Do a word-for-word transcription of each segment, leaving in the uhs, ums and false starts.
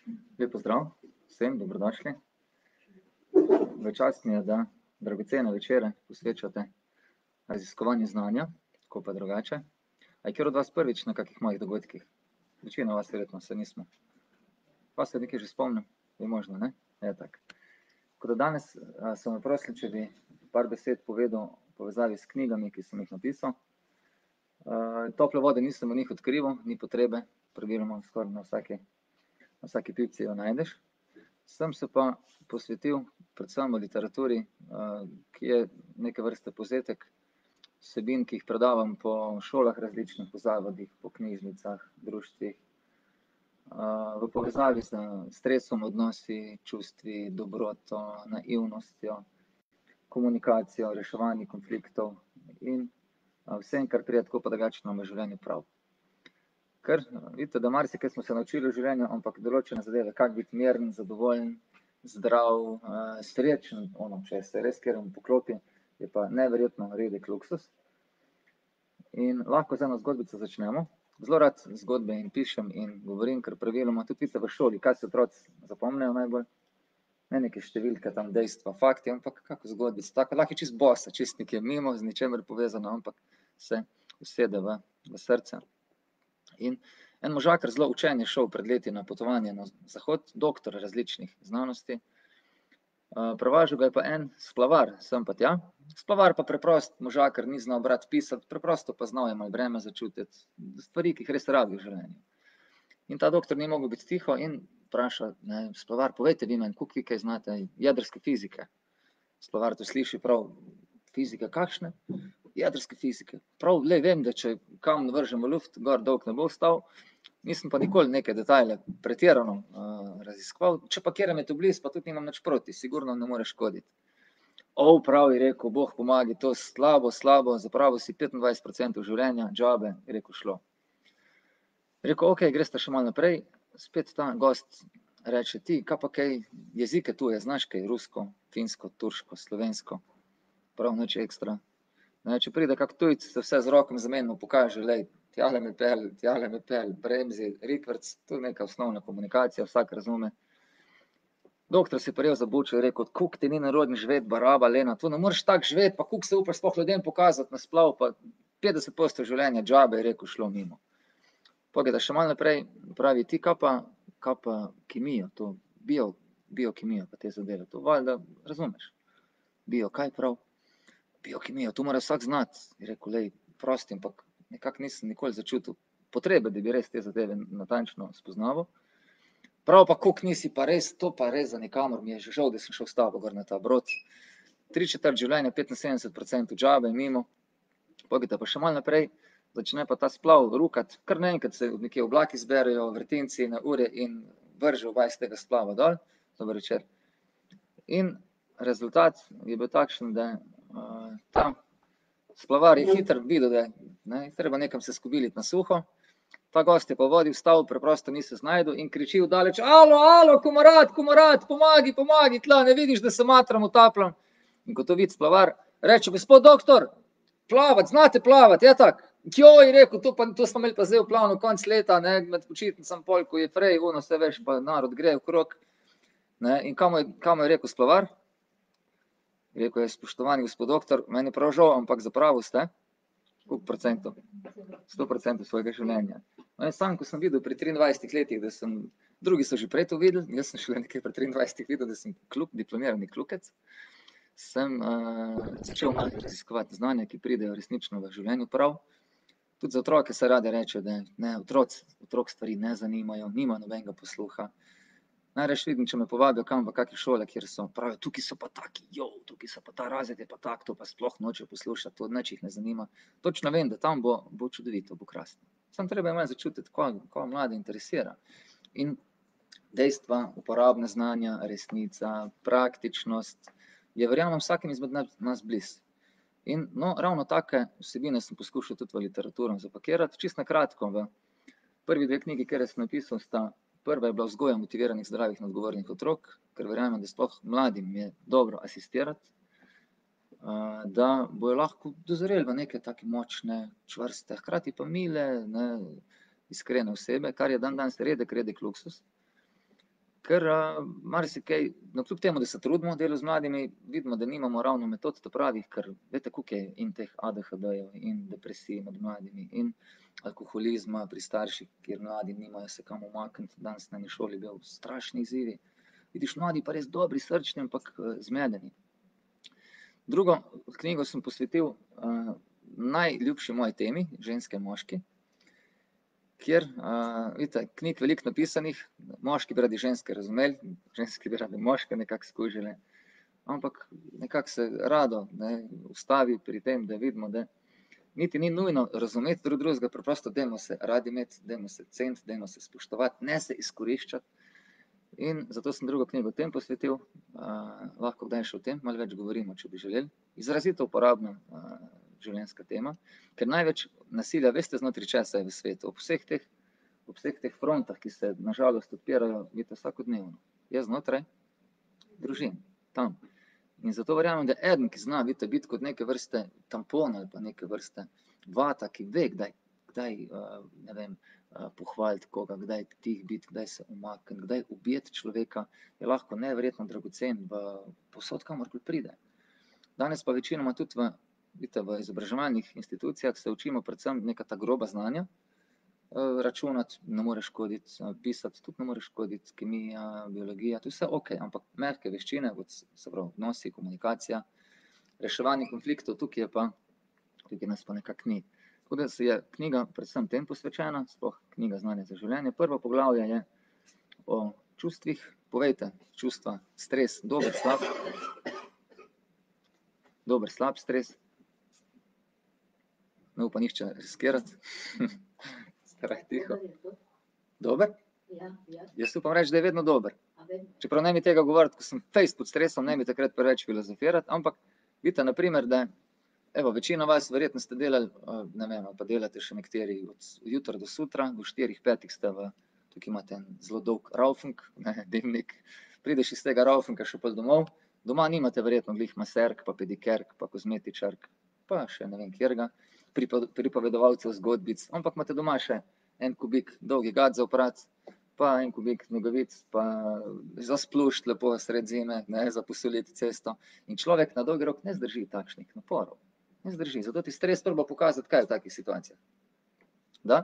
Lep pozdrav vsem, dobrodošli. V čast mi je, da dragocene večere posvečate raziskovanju znanja, tako pa drugače. A je kateri od vas prvič na kakih mojih dogodkih? Večina vas verjetno, saj nismo. Vas se nekaj že spomnim? Je možno, ne? Je tako. Tako da danes a, so me prosili, če bi par besed povedal v povezavi s knjigami, ki sem jih napisal. A, tople vode nisem v njih odkrival, ni potrebe, praviloma skoraj na vsaki, na vsaki pipci jo najdeš. Sem se pa posvetil predvsem v literaturi, a, ki je neke vrste povzetek vsebin, ki jih predavam po šolah različnih, po zavodih, po knjižnicah, društvih, a, v povezavi s stresom, odnosi, čustvi, dobroto, naivnostjo, komunikacijo, reševanjem konfliktov in a, vsem, kar pride tako pa drugače nam v življenju prav. Ker vidite, da marsikaj smo se naučili v življenju, ampak določene zadeve, kako biti miren, zadovoljen, zdrav, a, srečen, ono, če se res kateremu poklopi, je pa neverjetno redek luksuz. In lahko z eno zgodbico začnemo. Zelo rad zgodbe in pišem in govorim, ker praviloma tudi vidite v šoli, kaj se otroci zapomnijo najbolj. Ne neke številke, tam dejstva, fakti, ampak kako zgodbica. Tako lahko je čisto bosa, čisto nekje mimo, z ničemer povezano, ampak se usede v, v srce. In en možakar, zelo učen, je šel pred leti na potovanje na zahod, doktor različnih znanosti. A, prevažal ga je pa en splavar sem pa tja. Splavar pa preprost možakar, ni znal brati, pisati, preprosto pa znal je malo breme začutiti, stvari, ki jih res rabi v življenju. In ta doktor ni mogel biti tiho in vpraša, ne, splavar, povejte vi meni, koliko vi kaj znate jedrske fizike. Splavar to sliši, prav, fizike kakšne? Jedrske fizike. Prav, glej, vem, da če kamen vržem v luft, gor dolgo ne bo ostal, nisem pa nikoli neke detajle pretirano a, raziskoval, če pa katerem je to blizu, pa tudi nimam nič proti, sigurno ne more škoditi. O, prav, je rekel, bog pomagaj, to slabo, slabo, zapravil si petindvajset procentov življenja, džabe, je rekel, šlo. Je rekel, okej, gresta še malo naprej, spet ta gost reče, ti, kaj pa kaj jezike tuje, znaš kaj, rusko, finsko, turško, slovensko? Prav, nič ekstra. Ne, če pride kak tujec, se vse z rokom zamenjamo, pokaže, glej, tjale me pelje, tjale me pelje, bremzi, rikverc, to je neka osnovna komunikacija, vsak razume. Doktor se je prijel za bučo, je rekel, koliko ti ni nerodno živeti, baraba, lena, to ne moreš tako živeti, pa koliko se upaš sploh ljudem pokazati na splav, pa petdeset posto življenja džabe, je rekel, šlo mimo. Pogleda še malo naprej, pravi, ti kaj pa, kaj pa kemijo, to bio, biokemijo pa te zadeve, to valjda razumeš. Bio, kaj prav? Biokemijo, to mora vsak znati, je rekel, glej, prosti, ampak nekako nisem nikoli začutil potrebe, da bi res te zadeve natančno spoznaval. Prav pa, koliko nisi pa res, to pa res za nikamor, mi je že žal, da sem šel s tabo gor na ta brod. Tri četrt življenja, petinsedemdeset procentov džabe, mimo. Poglejte pa še malo naprej, začne pa ta splav rukati, kar naenkrat se nekje oblaki zberejo, vrtinci na ure in vrže oba iz tega splava dol, dober večer. In rezultat je bil takšen, da a, ta splavar je hitro videl, da ne, treba nekam se skobiliti na suho. Ta gost je pa v vodi vstal, preprosto ni se znašel in kriči v daleč, alo, alo, komrad, komrad, pomagaj, pomagaj, tla, ne vidiš, da se matram, utapljam. In ko to vidi splavar, reče, gospod doktor, plavati, znate plavati, je tako? Joj, je rekel, to, pa, to smo imeli pa zdaj v planu konec leta, ne, med počitnicami pol, ko je frej, ono, saj veš, pa narod gre okrog. Ne, in kaj mu je, kaj mu je rekel splavar? Rekel je, spoštovani gospod doktor, meni je prav žal, ampak zapravil ste, koliko procentov? Sto procentov svojega življenja. No, in sam, ko sem videl pri triindvajsetih letih, da sem, drugi so že prej to videli, jaz sem šele nekaj pri triindvajsetih videl, da sem kluk, diplomirani klukec, sem uh, začel malo raziskovati znanja, ki pridejo resnično v življenju prav. Tudi za otroke se rade reče, da ne, otroci, otrok stvari ne zanimajo, nima nobenega posluha. Najrajši vidim, če me povabijo kam v kaki šole, kjer so, pravijo, tukaj so pa taki, jo, tukaj so pa ta razred je pa tak, to pa sploh nočejo poslušati, to nič jih ne zanima. Točno vem, da tam bo, bo čudovito, bo krasno. Samo treba je malo začutiti, kaj, kaj mlade interesira. In dejstva, uporabna znanja, resnica, praktičnost, je verjamem vsakim izmed nas blizu. In no, ravno take vsebine sem poskušal tudi v literaturo zapakirati, čisto na kratko, v prvi dve knjigi, kjer sem napisal, sta prva je bila Vzgoja motiviranih, zdravih in odgovornih otrok, ker verjamem, da sploh mladim je dobro asistirati, da bojo lahko dozoreli v neke take močne, čvrste, hkrati pa mile, ne, iskrene osebe, kar je dandanes redek, redek luksuz. ker uh, marsikaj, no, kljub temu, da se trudimo delo z mladimi, vidimo, da nimamo ravno metod ta pravih, ker veste, koliko je in teh A D H D-jev in depresij med mladimi in alkoholizma pri starših, kjer mladi nimajo se kam umakniti. Danes na eni šoli bil strašni izzivi. Vidiš, mladi pa res dobri, srčni, ampak uh, zmedeni. Drugo knjigo sem posvetil uh, najljubši moji temi, ženske in moški, kjer, uh, vidite, knjig veliko napisanih, moški bi radi ženske razumeli, ženske bi radi moške nekako skužile, ampak nekako se rado, ne, ustavi pri tem, da vidimo, da niti ni nujno razumeti drug drugega, preprosto dajmo se radi imeti, dajmo se ceniti, dajmo se spoštovati, ne se izkoriščati. In zato sem drugo knjigo tem posvetil, uh, lahko kdaj še o tem malo več govorimo, če bi želeli. Izrazito uporabna uh, življenjska tema, ker največ nasilja, veste, znotraj česa je v svetu, ob vseh teh, ob vseh teh frontah, ki se na žalost odpirajo, vidite, vsakodnevno, je znotraj družin, tam. In zato verjamem, da eden, ki zna, vidite, biti kot neke vrste tampon ali pa neke vrste vata, ki ve, kdaj, kdaj uh, ne vem, uh, pohvaliti koga, kdaj tih biti, kdaj se umakniti, kdaj ubijeti človeka, je lahko neverjetno dragocen v povsod, kamorkoli pride. Danes pa večinoma tudi v, vidite, v izobraževalnih institucijah se učimo predvsem neka ta groba znanja, uh, računati ne more škoditi, uh, pisati tudi ne more škoditi, kemija, biologija, to je vse okej, ampak mehke veščine, kot se pravi odnosi, komunikacija, reševanje konfliktov, tukaj je pa, tukaj nas pa nekako ni. Tako da se je knjiga predvsem tem posvečena, sploh knjiga Znanje za življenje. Prvo poglavje je o čustvih. Povejte, čustva, stres, dober, slab. Dober, slab stres. Ne upa nihče riskirati. Ste raje tiho. Dober? Jaz upam reči, da je vedno dober. Čeprav ne mi tega govoriti, ko sem fejst pod stresom, ne mi takrat preveč filozofirati, ampak vidite, na primer, da evo, večina vas verjetno ste delali, ne vem, pa delate še nekateri od jutra do sutra, do štirih, petih ste v, tukaj imate en zelo dolg raufink, ne, dimnik, prideš iz tega raufinka še pol domov, doma nimate verjetno glih maserk, pa pedikerk, pa kozmetičark, pa še ne vem kjerga, pripovedovalcev zgodbic, ampak imate doma še en kubik dolgi gat za oprat, pa en kubik nogavic, pa za splušt lepo sred zime, ne, za posoliti cesto. In človek na dolgi rok ne zdrži takšnih naporov. Ne zdrži, zato ti stres prvo pokazati, kaj je v takih situacijah. Da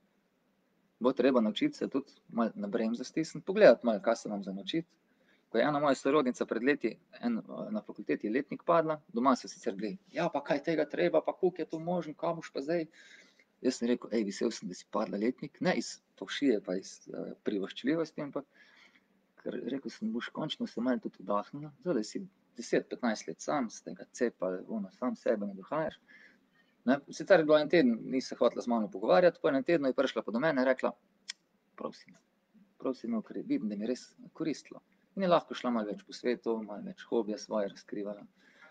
bo treba naučiti se tudi malo na bremzo stisniti, pogledati malo, kaj se vam za naučiti. Ko je ena moja sorodnica pred leti en, na fakulteti letnik padla, doma so sicer bili, ja, pa kaj tega treba, pa koliko je to možno, kaj boš pa zdaj? Jaz sem rekel, ej, vesel sem, da si padla letnik, ne iz povšije pa iz uh, privoščljivosti, ampak ker rekel sem, boš končno se malo tudi vdahnila, zdaj si deset, petnajst let sam, z tega cepa, ono, sam sebe ne dohajaš. Ne, sicer je bilo en teden, ni se hotela z mano pogovarjati, po enem tednu je prišla pa do mene in rekla, prosim, prosim, ker vidim, da mi je res koristilo. In je lahko šla malo več po svetu, malo več hobija svoje razkrivala.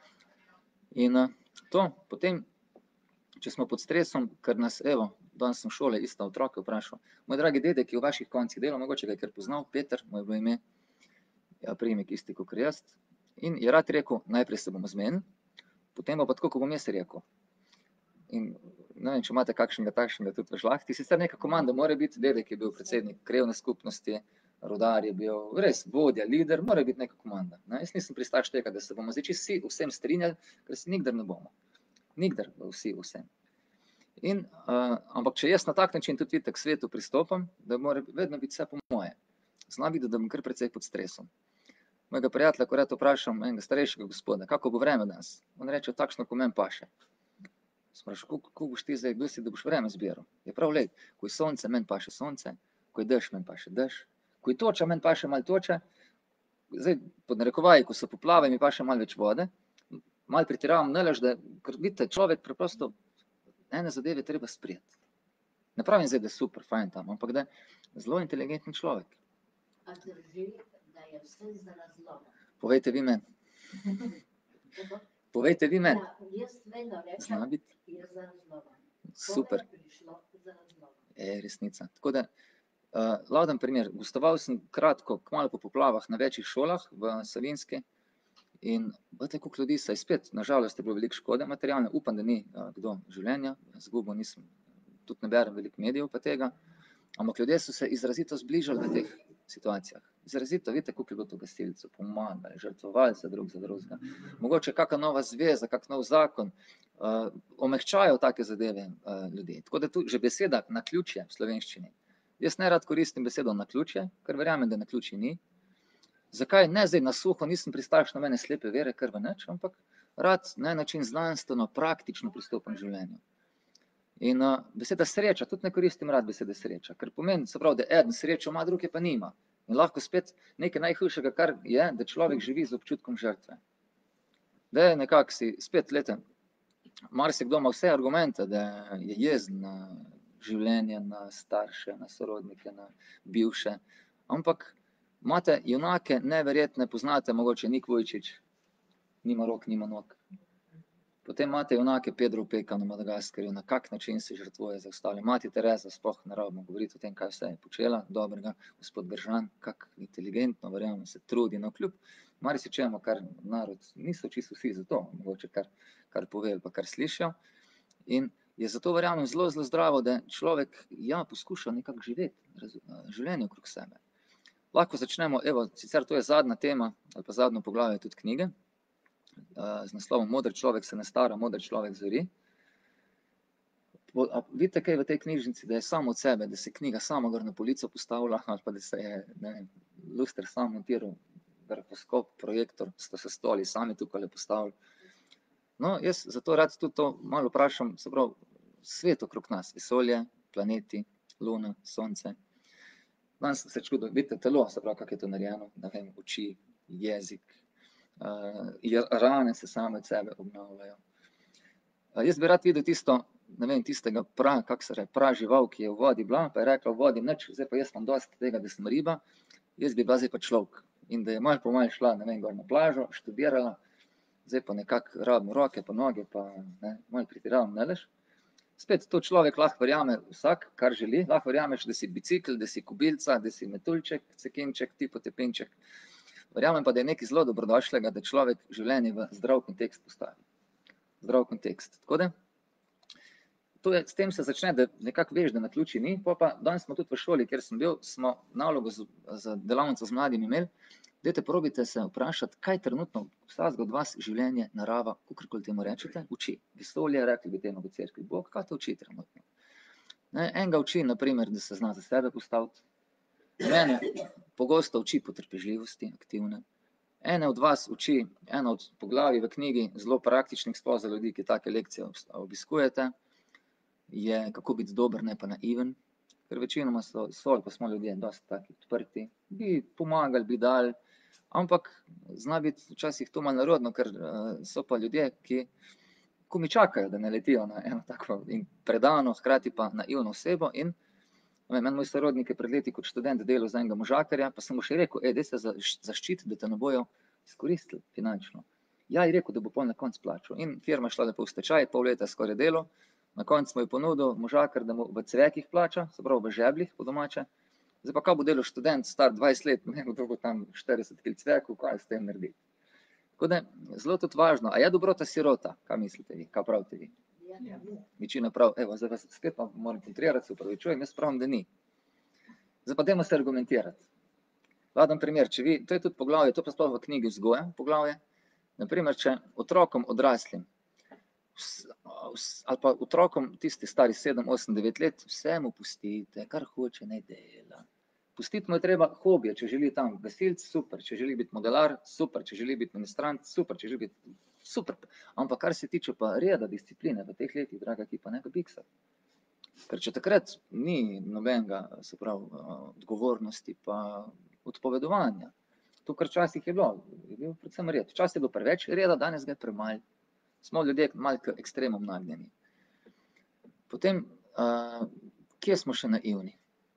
In uh, to, potem, če smo pod stresom, ker nas, evo, danes sem šole ista otroke vprašal, moj dragi dedek, ki je v vaših koncih delal, mogoče ga je kar poznal, Peter, moj bilo ime, ja, priimek isti kakor jaz, in je rad rekel, najprej se bomo zmenili, potem pa tako, ko bom jaz rekel. In ne vem, če imate kakšnega takšnega tudi v žlahti, sicer neka komanda mora biti, dedek je bil predsednik krajevne skupnosti, rodar je bil, res vodja, lider, mora biti neka komanda. Ne? Jaz nisem pristaš tega, da se bomo zdaj vsi vsem strinjali, ker se nikdar ne bomo. Nikdar vsi vsem. In, uh, ampak če jaz na tak način tudi vidite k svetu pristopam, da mora vedno biti vse po moje. Zna videti, da bom kar precej pod stresom. Mojega prijatelja, ko rad vprašam enega starejšega gospoda, kako bo vreme danes? On reče, takšno, ko meni paše. Sprašujem, kako boš ti zdaj, kdo si, da boš vreme zbiral? Je prav, lej, ko je sonce, meni paše sonce, ko je dež, meni paše dež, ko je toča, meni paše malo toče, zdaj pod narekovaji, ko so poplave, mi paše malo več vode, malo pretiravam, ne lež, da, ker vidite, človek preprosto ene zadeve treba sprijeti. Ne pravim zdaj, da je super, fajn tam, ampak da je zelo inteligenten človek. A drži, da je vse za razlogom? Povejte vi meni. Povejte vi meni. Ja, jaz vedno rečem, Zna biti? je za razlogom. Super. To je prišlo za razlogom. Je resnica. Tako da, uh, lauden primer, gostoval sem kratko, kmalu po poplavah na večjih šolah v Savinjski in vete, koliko ljudi se je spet, nažalost je bilo veliko škode materialne, upam, da ni uh, kdo življenja, zgubo nisem, tudi ne berem veliko medijev pa tega, ampak ljudje so se izrazito zbližali v teh situacijah. Izrazito, vidite, koliko je bilo to gasilcev, pomagali, žrtvovali se drug za drugega. Mogoče kakšna nova zveza, kak nov zakon, uh, omehčajo take zadeve uh, ljudi. Tako da tu že beseda naključje v slovenščini. Jaz najrad koristim besedo naključje, ker verjamem, da naključje ni. Zakaj? Ne zdaj na suho, nisem pristaš na mene slepe vere, ker v nič, ampak rad na en način znanstveno, praktično pristopam k življenju. In uh, beseda sreča, tudi ne koristim rad besede sreča, ker pomeni, se pravi, da eden srečo ima, druge pa nima. In lahko spet nekaj najhujšega, kar je, da človek živi z občutkom žrtve. Da je nekako si, spet, lete, marsikdo ima vse argumente, da je jezen na življenje, na starše, na sorodnike, na bivše, ampak imate junake neverjetne, poznate mogoče Nik Vujčič, nima rok, nima nog. Potem imate junake Pedro Opeka na Madagaskarju, na kak način se žrtvuje za ostale. Mati Tereza, sploh ne rabimo govoriti o tem, kaj vse je počela dobrega, gospod Gržan, kak inteligentno, verjamem, se trudi, no kljub marsičemu, kar narod niso čisto vsi za to, mogoče kar, kar pove ali pa kar slišijo. In je zato verjamem zelo, zelo zdravo, da človek ja, poskuša nekako živeti življenje okrog sebe. Lahko začnemo, evo, sicer to je zadnja tema ali pa zadnjo poglavje tudi knjige, z naslovom Moder človek se ne stara, moder človek zori. A vidite kaj v tej knjižnici, da je samo od sebe, da se knjiga sama gor na polico postavila, ali pa da se je, ne vem, luster sam montiral, grafoskop, projektor, sta se stoli sami tukaj postavili. No, jaz zato rad tudi to malo vprašam, se pravi, svet okrog nas, vesolje, planeti, luna, sonce. Danes sem se čudil, vidite telo, se pravi, kako je to narejeno, ne vem, oči, jezik, uh, rane se same od sebe obnavljajo. Uh, jaz bi rad videl tisto, ne vem, tistega pra, kako se reče, pra žival, ki je v vodi bila, pa je rekla v vodi, nič, zdaj pa jaz imam dosti tega, da sem riba, jaz bi bila zdaj pa človek. In da je malo po malo šla, ne vem, gor na plažo, študirala, zdaj pa nekako rabim roke, pa noge, pa ne, malo pretiravam, ne leš. Spet, to človek lahko verjame vsak, kar želi, lahko verjameš, da si bicikl, da si kobilca, da si metuljček, cekinček, tipotepinček. Verjamem pa, da je nekaj zelo dobrodošlega, da človek življenje v zdrav kontekst postavi. Zdrav kontekst. Tako da, to je, s tem se začne, da nekako veš, da naključij ni, pa pa danes smo tudi v šoli, kjer sem bil, smo nalogo z, za delavnico z mladimi imeli, dajte probite se vprašati, kaj trenutno vsakega od vas življenje, narava, kakorkoli temu rečete, uči. Vesolje, rekli bi temu v cerkvi, Bog, kaj te uči trenutno? Ne, enega uči, na primer, da se zna za sebe postaviti. Mene pogosto uči potrpežljivosti, aktivne. Ene od vas uči, eno od poglavij v knjigi, zelo praktičnih sploh za ljudi, ki take lekcije obiskujete, je kako biti dober, ne pa naiven. Ker večinoma so, so pa smo ljudje dosti taki odprti, bi pomagali, bi dali, ampak zna biti včasih to malo narodno, ker uh, so pa ljudje, ki ko mi čakajo, da naletijo na eno tako in predano, hkrati pa naivno osebo. In en moj sorodnik je pred leti kot študent delal za enega možakarja, pa sem mu še rekel, ej, daj se zaščiti, da te ne bojo izkoristili finančno. Ja, je rekel, da bo pol na koncu plačal. In firma šla lepo v stečaj, pol leta skoraj delo. Na koncu mu je ponudil možakar, da mu v cvekih plača, se pravi v žebljih po domače. Zdaj pa kaj bo delal študent, star dvajset let, ne vem, kdo bo tam štirideset kil cvekov, kaj s tem naredi. Tako da, zelo tudi važno, a je dobrota sirota, kaj mislite vi, kaj pravite vi? Večina prav, evo, zdaj vas spet moram kontrirati, se upravičujem, jaz pravim, da ni. Zdaj pa dajmo se argumentirati. Laden primer, če vi, to je tudi poglavje, to pa sploh v knjigi vzgoja poglavje, naprimer, če otrokom odraslim, ali pa otrokom tisti stari sedem, osem, devet let, vse mu pustite, kar hoče, naj dela. Pustiti mu je treba hobije, če želi tam gasilc, super, če želi biti modelar, super, če želi biti ministrant, super, če želi biti super. Ampak kar se tiče pa reda, discipline v teh letih, draga ekipa, ne ga biksati. Ker če takrat ni nobenega, se pravi, odgovornosti pa odpovedovanja, to, kar včasih je bilo, je bil predvsem red. Včasih je bilo preveč reda, danes ga je premalo. Smo ljudje malo k ekstremom nagnjeni. Potem, uh, kje smo še naivni?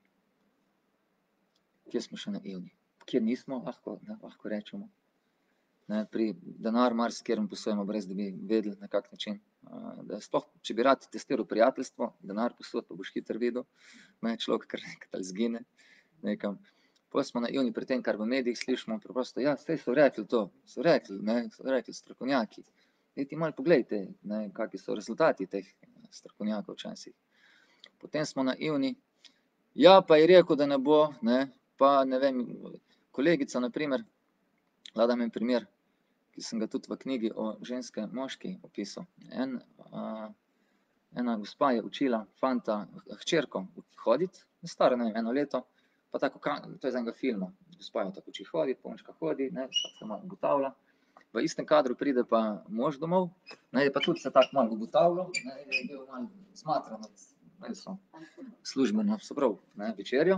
Kje smo še naivni? Kje nismo, lahko, ne, lahko rečemo. Ne, pri denar marsikjerim posojamo, brez da bi vedeli na kak način. Uh, da sploh, če bi rad testiral prijateljstvo, denar posod, pa boš hitro videl, ne, človek kar nekaj ali zgine. Nekam. Potem smo naivni pri tem, kar v medijih slišimo, preprosto, ja, saj so rekli to, so rekli, ne, so rekli strokovnjaki. Dajte malo poglejte, ne, kakvi so rezultati teh strokovnjakov včasih. Potem smo naivni, ja, pa je rekel, da ne bo, ne, pa ne vem, kolegica, na primer, lahko dam en primer, ki sem ga tudi v knjigi o ženske moški opisal. En, a, ena gospa je učila fanta, hčerko hoditi, stara, ne vem, eno leto, pa tako, to je iz enega filma, gospa jo tako uči hoditi, punčka hodi, ne, vsak se malo ugotavlja. V istem kadru pride pa mož domov, ne, pa tudi se tako malo ugotavljal, ne, je bil malo zmatran, ne, so službeno, se pravi, ne, večerjo.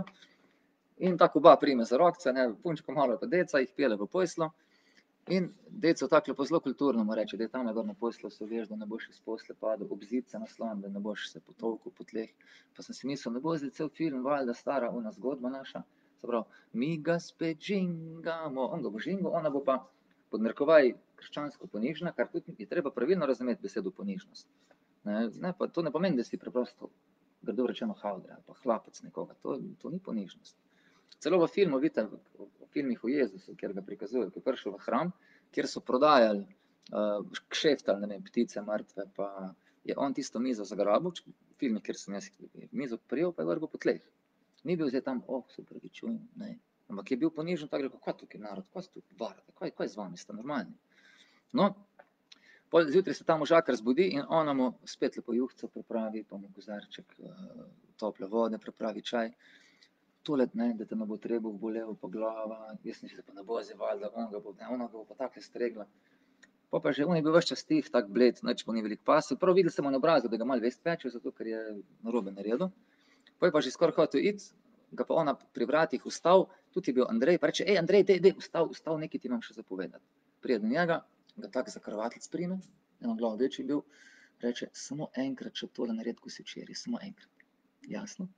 In tako oba prime za rokce, ne, punčko malo pa deca, jih pele v poslo. In deco tako lepo zelo kulturno mu reče, daj tamle gor na poslo se veš, da ne boš iz posle padel, ob zid se naslon, da ne boš se potolkel po tleh. Pa sem si mislil, ne bo zdaj cel film, valjda stara ona zgodba naša, se pravi, mi ga spet žingamo, on ga bo žingal, ona bo pa pod narekovaji krščansko ponižna, kar tudi je treba pravilno razumeti besedo ponižnost. Ne, ne, pa to ne pomeni, da si preprosto, grdo rečeno, havdre ali pa hlapec nekoga, to, to ni ponižnost. Celo v filmu, vidite, v, v filmih o Jezusu, kjer ga prikazujejo, ki je prišel v hram, kjer so prodajali, uh, kšeftali, ne vem, ptice mrtve, pa je on tisto mizo zagrabil, v filmih, kjer sem jaz mizo prijel, pa je vrgel po tleh. Ni bil zdaj tam, oh, se upravičujem, ne. Ampak je bil ponižen, tako rekel, kaj tukaj narod, kaj se tukaj varate, kaj, kaj z vami, ste normalni. No, pol zjutraj se ta možakar zbudi in ona mu spet lepo juhco pripravi, pa mu kozarček uh, tople vode, pripravi čaj. Tole, ne, da te ne bo trebuh bolel, pa glava, jaz mislim, da pa ne bo zdaj valjda, on ga bo, ne, ona ga bo pa takle stregla. Pa pa že on je bil ves čas tih, tak bled, nič mu ni veliko pasel, prav videl sem mu na obrazu, da ga malo vest peče, zato ker je narobe naredil. Pa je pa že skoraj hotel iti, ga pa ona pri vratih vstal, tudi je bil Andrej, pa reče, ej Andrej, dej, dej, vstal, vstal, nekaj ti imam še zapovedati. Pride do njega, ga tak za kravatlc prime, eno glavo večji bil, reče, samo enkrat še tole naredi, ko si včeraj, samo enkrat. Jasno?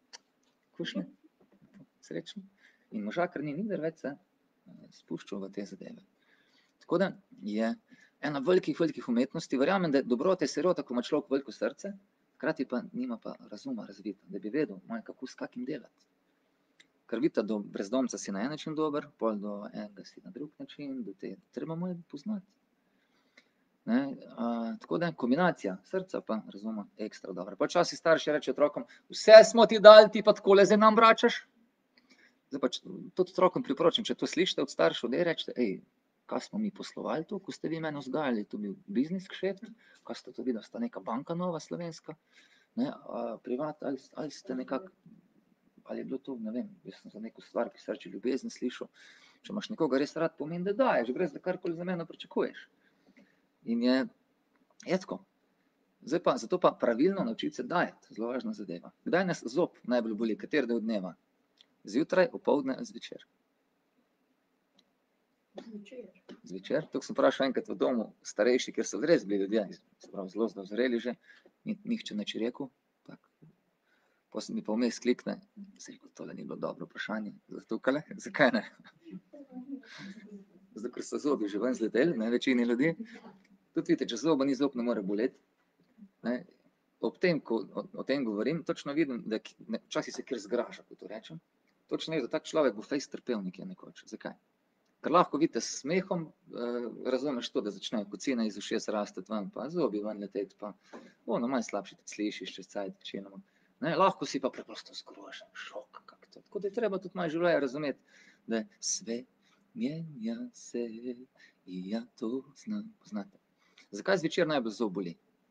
Kušne? Srečno. In možakar ni nikdar več se spuščal v te zadeve. Tako da je ena velikih, velikih umetnosti, verjamem, da dobrota je sirota, ko ima človek veliko srce, hkrati pa nima pa razuma razvita, da bi vedel, malo kako s kakim delati. Ker vidite, do brezdomca si na en način dober, pol do enega si na drug način, do te treba malo poznati. Ne, a, tako da kombinacija srca pa razuma ekstra dobra. Pa včasih starši reče otrokom, vse smo ti dali, ti pa takole zdaj nam vračaš. Zdaj pa tudi otrokom priporočam, če to slišite od staršev, daj rečete, ej, kaj smo mi poslovali to, ko ste vi mene vzgajali, to bil biznis kšeft, kaj ste to videli, sta neka banka nova slovenska, ne, a, privat, ali, ali ste nekako, ali je bilo to, ne vem, jaz sem za neko stvar, ki se reče ljubezen slišal, če imaš nekoga res rad, pomeni, da daješ, brez da karkoli za mene pričakuješ. In je, je tako. Zdaj pa, zato pa pravilno naučiti se dajati, zelo važna zadeva. Kdaj nas zob najbolj boli, kateri del dneva? Zjutraj, opoldne, zvečer. Zvečer. Zvečer, tukaj sem vprašal enkrat v domu starejši, kjer so res bili ljudje, se pravi, zelo zdozoreli že, ni nihče nič rekel, tako. Potem se mi pa vmes klikne, sem rekel, tole ni bilo dobro vprašanje, zatukale, zakaj ne? Zato, ker so zobi že ven zleteli, ne, večini ljudi. Tudi vidite, če zoba ni, zob ne more boleti, ne. Ob tem, ko o, o tem govorim, točno vidim, da ne, včasih se kjer zgraža, ko to rečem. Točno veš, da tak človek bo fejst trpel nekje nekoč. Zakaj? Ker lahko vidite s smehom, eh, razumeš to, da začnejo kocine iz ušes rasteti ven, pa zobi ven leteti, pa ono malo slabše tudi slišiš čez cajt večinoma. Ne, lahko si pa preprosto zgrožen, šok, kako to. Tako da je treba tudi malo življenje razumeti, da sve mijenja se, in ja to znam, poznate. Zakaj zvečer najbolj zob boli?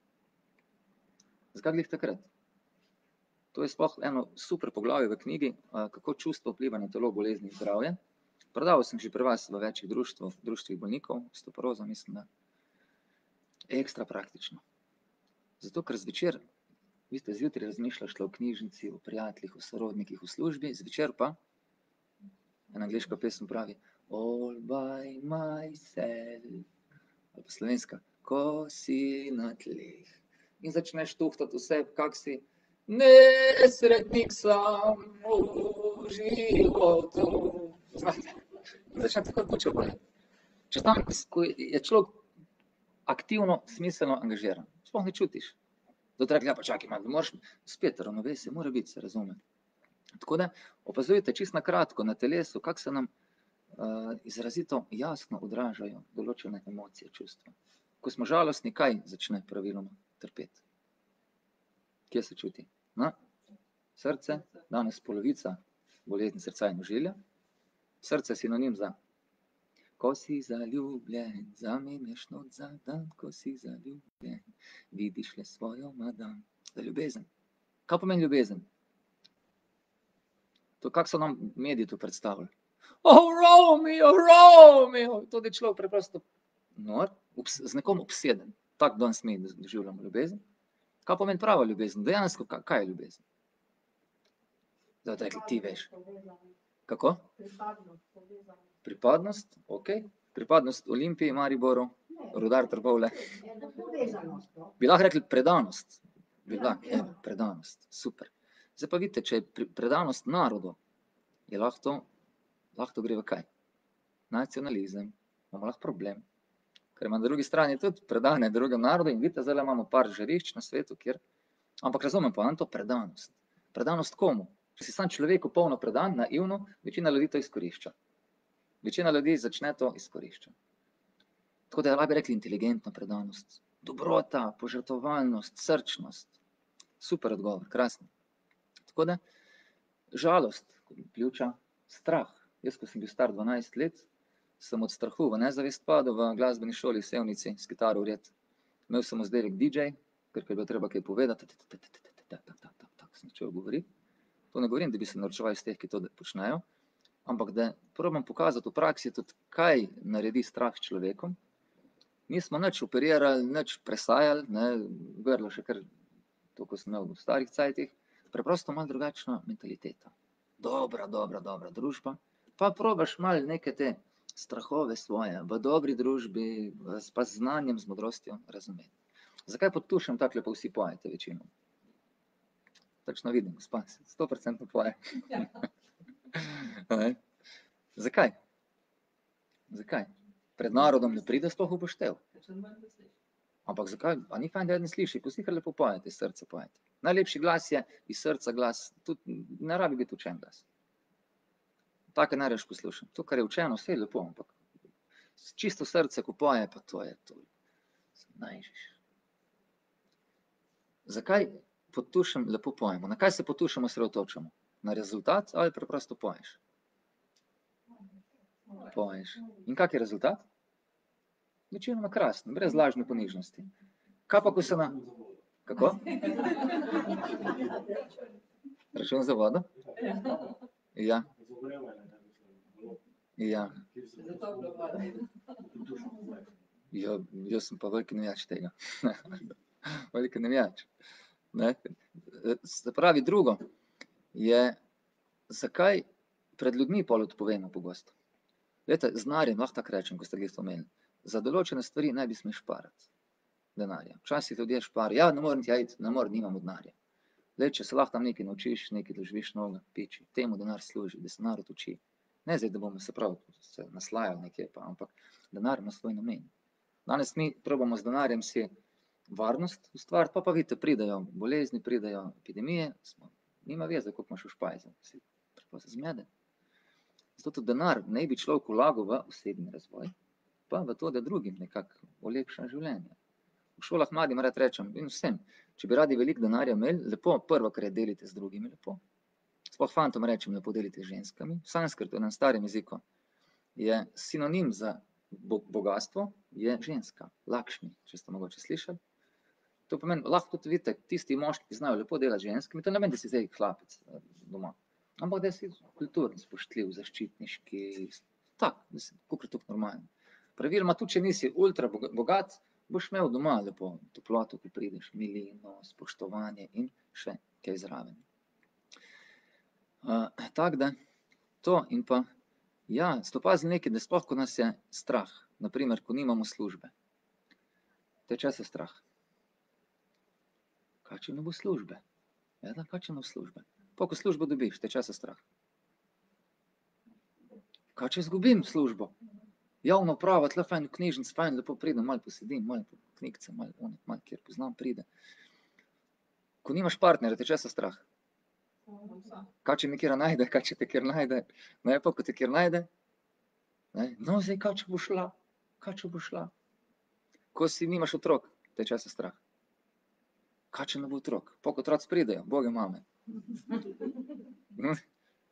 Zakaj glih takrat? To je sploh eno super poglavje v knjigi, kako čustvo vpliva na telo, bolezni in zdravje. Predaval sem že pri vas v večjih društvih, društvih bolnikov, osteoporoza, mislim, da. Ekstra praktično. Zato, ker zvečer, vi ste zjutraj razmišljaš o knjižnici, o prijateljih, o sorodnikih, v službi, zvečer pa, ena angleška pesem pravi, all by myself, ali pa slovenska, ko si na tleh. In začneš tuhtati vse, kak si, nesretnik sam v životu. Znate, začne tako kučo boleti. Če tam, ko je človek aktivno, smiselno angažiran, sploh ne čutiš. Zato rekli, ja pa čakaj, malo, moraš spet ravnovesje, mora biti, se razume. Tako da opazujete čisto na kratko na telesu, kako se nam uh, izrazito jasno odražajo določene emocije, čustva. Ko smo žalostni, kaj začne praviloma trpeti? Kje se čuti? Na? Srce, danes polovica bolezni srca in ožilja. Srce je sinonim za ko si zaljubljen, zamenjaš noč za dan, ko si zaljubljen, vidiš le svojo madam. Za ljubezen. Kaj pomeni ljubezen? To, kako so nam mediji to predstavili? Oh, Romeo, Romeo! To je človek preprosto nor, obs z nekom obseden. Tako danes mi doživljamo ljubezen. Kaj pomeni prava ljubezen? Dejansko, kaj, kaj je ljubezen? Zdaj, rekli, ti veš. Kako? Pripadnost, ok. Pripadnost Olimpiji, Mariboru, Rudar Trbovlje. Bi lahko rekli predanost. Bi lahko, evo, predanost, super. Zdaj pa vidite, če je predanost narodu, je lahko to, lahko to gre v kaj? Nacionalizem, imamo lahko problem. Ker ima na drugi strani tudi predane drugem narodu in vidite, zdaj imamo par žarišč na svetu, kjer, ampak razumem pa, to predanost. Predanost komu? Če si sam človeku polno predan, naivno, večina ljudi to izkorišča. Večina ljudi začne to izkoriščati. Tako da lahko bi rekli inteligentna predanost, dobrota, požrtvovalnost, srčnost. Super odgovor, krasno. Tako da, žalost, ključa, strah. Jaz, ko sem bil star dvanajst let, sem od strahu v nezavest padel v glasbeni šoli v Sevnici s kitaro vred. Imel sem vzdevek D J, ker je bilo treba kaj povedati, tako sem začel govoriti. To ne govorim, da bi se naročeval iz teh, ki to počnejo, ampak da probam pokazati v praksi tudi, kaj naredi strah s človekom. Nismo nič operirali, nič presajali, ne, grlo še kar to, ko sem imel v starih cajtih, preprosto malo drugačna mentaliteta. Dobra, dobra, dobra družba, pa probaš malo neke te strahove svoje, v dobri družbi, pa z znanjem, z modrostjo razumeti. Zakaj pod tušem takole pa vsi pojete večino? Točno vidim, gospa, sto procentno poje. Zakaj? Zakaj? Pred narodom ne pride sploh upoštev. Ampak zakaj? A ni fajn, da eden sliši, ko sicer lepo pojete, iz srca pojete. Najlepši glas je iz srca glas, tudi ne rabi biti učen glas. Take najraš poslušam. To, kar je učeno, vse je lepo, ampak čisto srce, ko poje, pa to je to. Najžiš. Zakaj pod tušem lepo pojemo? Na kaj se pod tušem osredotočamo? Na rezultat ali preprosto poješ? Poješ. In kak je rezultat? Večinoma krasen, brez lažne ponižnosti. Kaj pa, ko se na... Kako? Račun za vodo? Ja. Ja. Ja, jaz sem pa veliki navijač tega. Veliki navijač. Ne? Se pravi, drugo je, zakaj pred ljudmi pol odpovemo pogosto. Glejte, z denarjem, lahko tako rečem, ko ste glisto omenili, za določene stvari ne bi smel šparati denarja. Včasih ljudje šparijo, ja, ne morem tja iti, ne morem, nimam denarja. Glej, če se lahko tam nekaj naučiš, nekaj doživiš novega, piči, temu denar služi, da se narod uči. Ne zdaj, da bomo se prav se naslajali nekje, pa, ampak denar ima svoj namen. Danes mi probamo z denarjem si varnost ustvariti, pa pa vidite, pridejo bolezni, pridejo epidemije, smo, nima veze, koliko imaš v špajzi, si preprosto zmeden. Zato tudi denar naj bi človek vlagal v osebni razvoj, pa v to, da drugim nekako olepša življenje. V šolah mladim rad rečem, in vsem, če bi radi veliko denarja imeli, lepo, prvo, kar je, delite z drugimi lepo. Sploh fantom rečem, lepo delite z ženskami. V sanskrtu, na starem jeziku, je sinonim za bogastvo, je ženska, Lakšmi, če ste mogoče slišali. To pomeni, lahko tudi vidite, tisti moški, ki znajo lepo delati z ženskami, to ne meni, da si zdaj hlapec doma. Ampak da si kulturni, spoštljiv, zaščitniški, tak, da si kakor tukaj normalno. Praviloma, tudi če nisi ultra bogat, boš imel doma lepo toploto, ko prideš, milino, spoštovanje in še kaj zraven. Uh, tako da, to in pa, ja, ste opazili nekaj, da sploh, ko nas je strah, naprimer, ko nimamo službe. Te česa strah? Kaj, če ne bo službe? Ja, da, kaj, če ne bo službe? Pa, ko službo dobiš, te česa strah? Kaj, če izgubim službo? Javno upravo, tle fajn v knjižnici, fajn, lepo pridem, malo posedim, malo po knjigce, malo onek, malo kjer poznam, pride. Ko nimaš partnerja, te česa strah? Kaj, če me kjera najde, kaj, če te kjer najde? Ne, pa, ko te kjer najde? Ne, no, zdaj, kaj, če bo šla? Kaj, če bo šla? Ko si nimaš otrok, te česa strah? Kaj, če ne bo otrok? Pa, ko otroci pridejo, boge mame.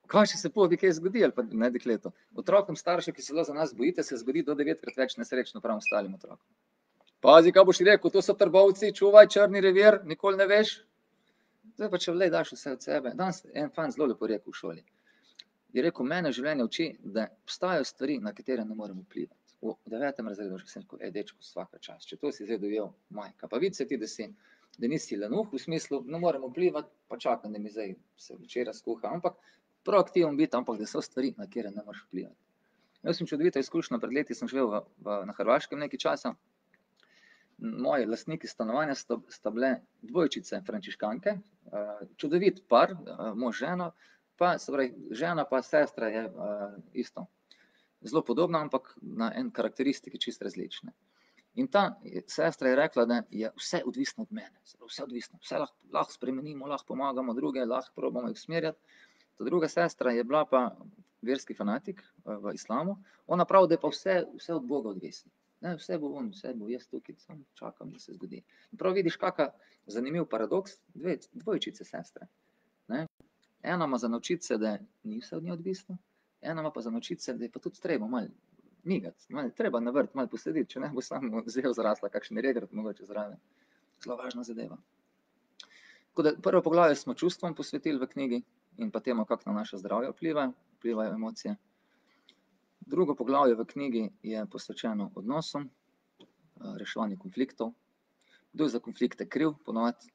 Kaj če se pobi, kaj zgodi, ali pa ne dekleto. Otrokom staršev, ki se zelo za nas bojite, se zgodi do devetkrat več nesrečno prav ostalim otrokom. Pazi, kaj boš rekel, to so trbovci, čuvaj črni revir, nikoli ne veš. Zdaj pa če vlej daš vse od sebe. Danes en fant zelo lepo rekel v šoli. Je rekel, mene življenje uči, da obstajajo stvari, na katere ne morem vplivati. V devetem razredu že sem rekel, ej, dečko, svaka čast, če to si zdaj dojel, majka, pa vidi se ti, da si, da nisi lenuh, v smislu, ne morem vplivati, pa čakam, da mi zdaj se večera skuha, ampak proaktiven biti, ampak da so stvari, na katere ne moreš vplivati. Jaz sem čudovito izkušnjo, pred leti sem živel v, v, na Hrvaškem nekaj časa. Moji lastniki stanovanja sta, sta bile dvojčice frančiškanke, uh, čudovit par, uh, mož žena, pa se pravi, žena pa sestra je uh, isto. Zelo podobna, ampak na en karakteristiki čist različne. In ta sestra je rekla, da je vse odvisno od mene, vse odvisno, vse lahko, lahko spremenimo, lahko pomagamo druge, lahko probamo jih usmerjati. Ta druga sestra je bila pa verski fanatik uh, v islamu, ona pravi, da je pa vse, vse od Boga odvisno. Ne, vse bo on, vse bo jaz tukaj, sam čakam, da se zgodi. In prav vidiš, kakav zanimiv paradoks, dve dvojčice sestre. Ne? Ena ima za naučiti se, da ni vse od nje odvisno, ena ima pa za naučiti se, da je pa tudi treba malo migati, malo treba na vrt, malo poslediti, če ne bo samo zel zrasla, kakšen regrat mogoče zraven. Zelo važna zadeva. Tako da prvo poglavje smo čustvom posvetili v knjigi in pa temu, kako na naše zdravje vpliva, vplivajo emocije. Drugo poglavje v knjigi je posvečeno odnosom, reševanju konfliktov. Kdo je za konflikte kriv, ponovadi?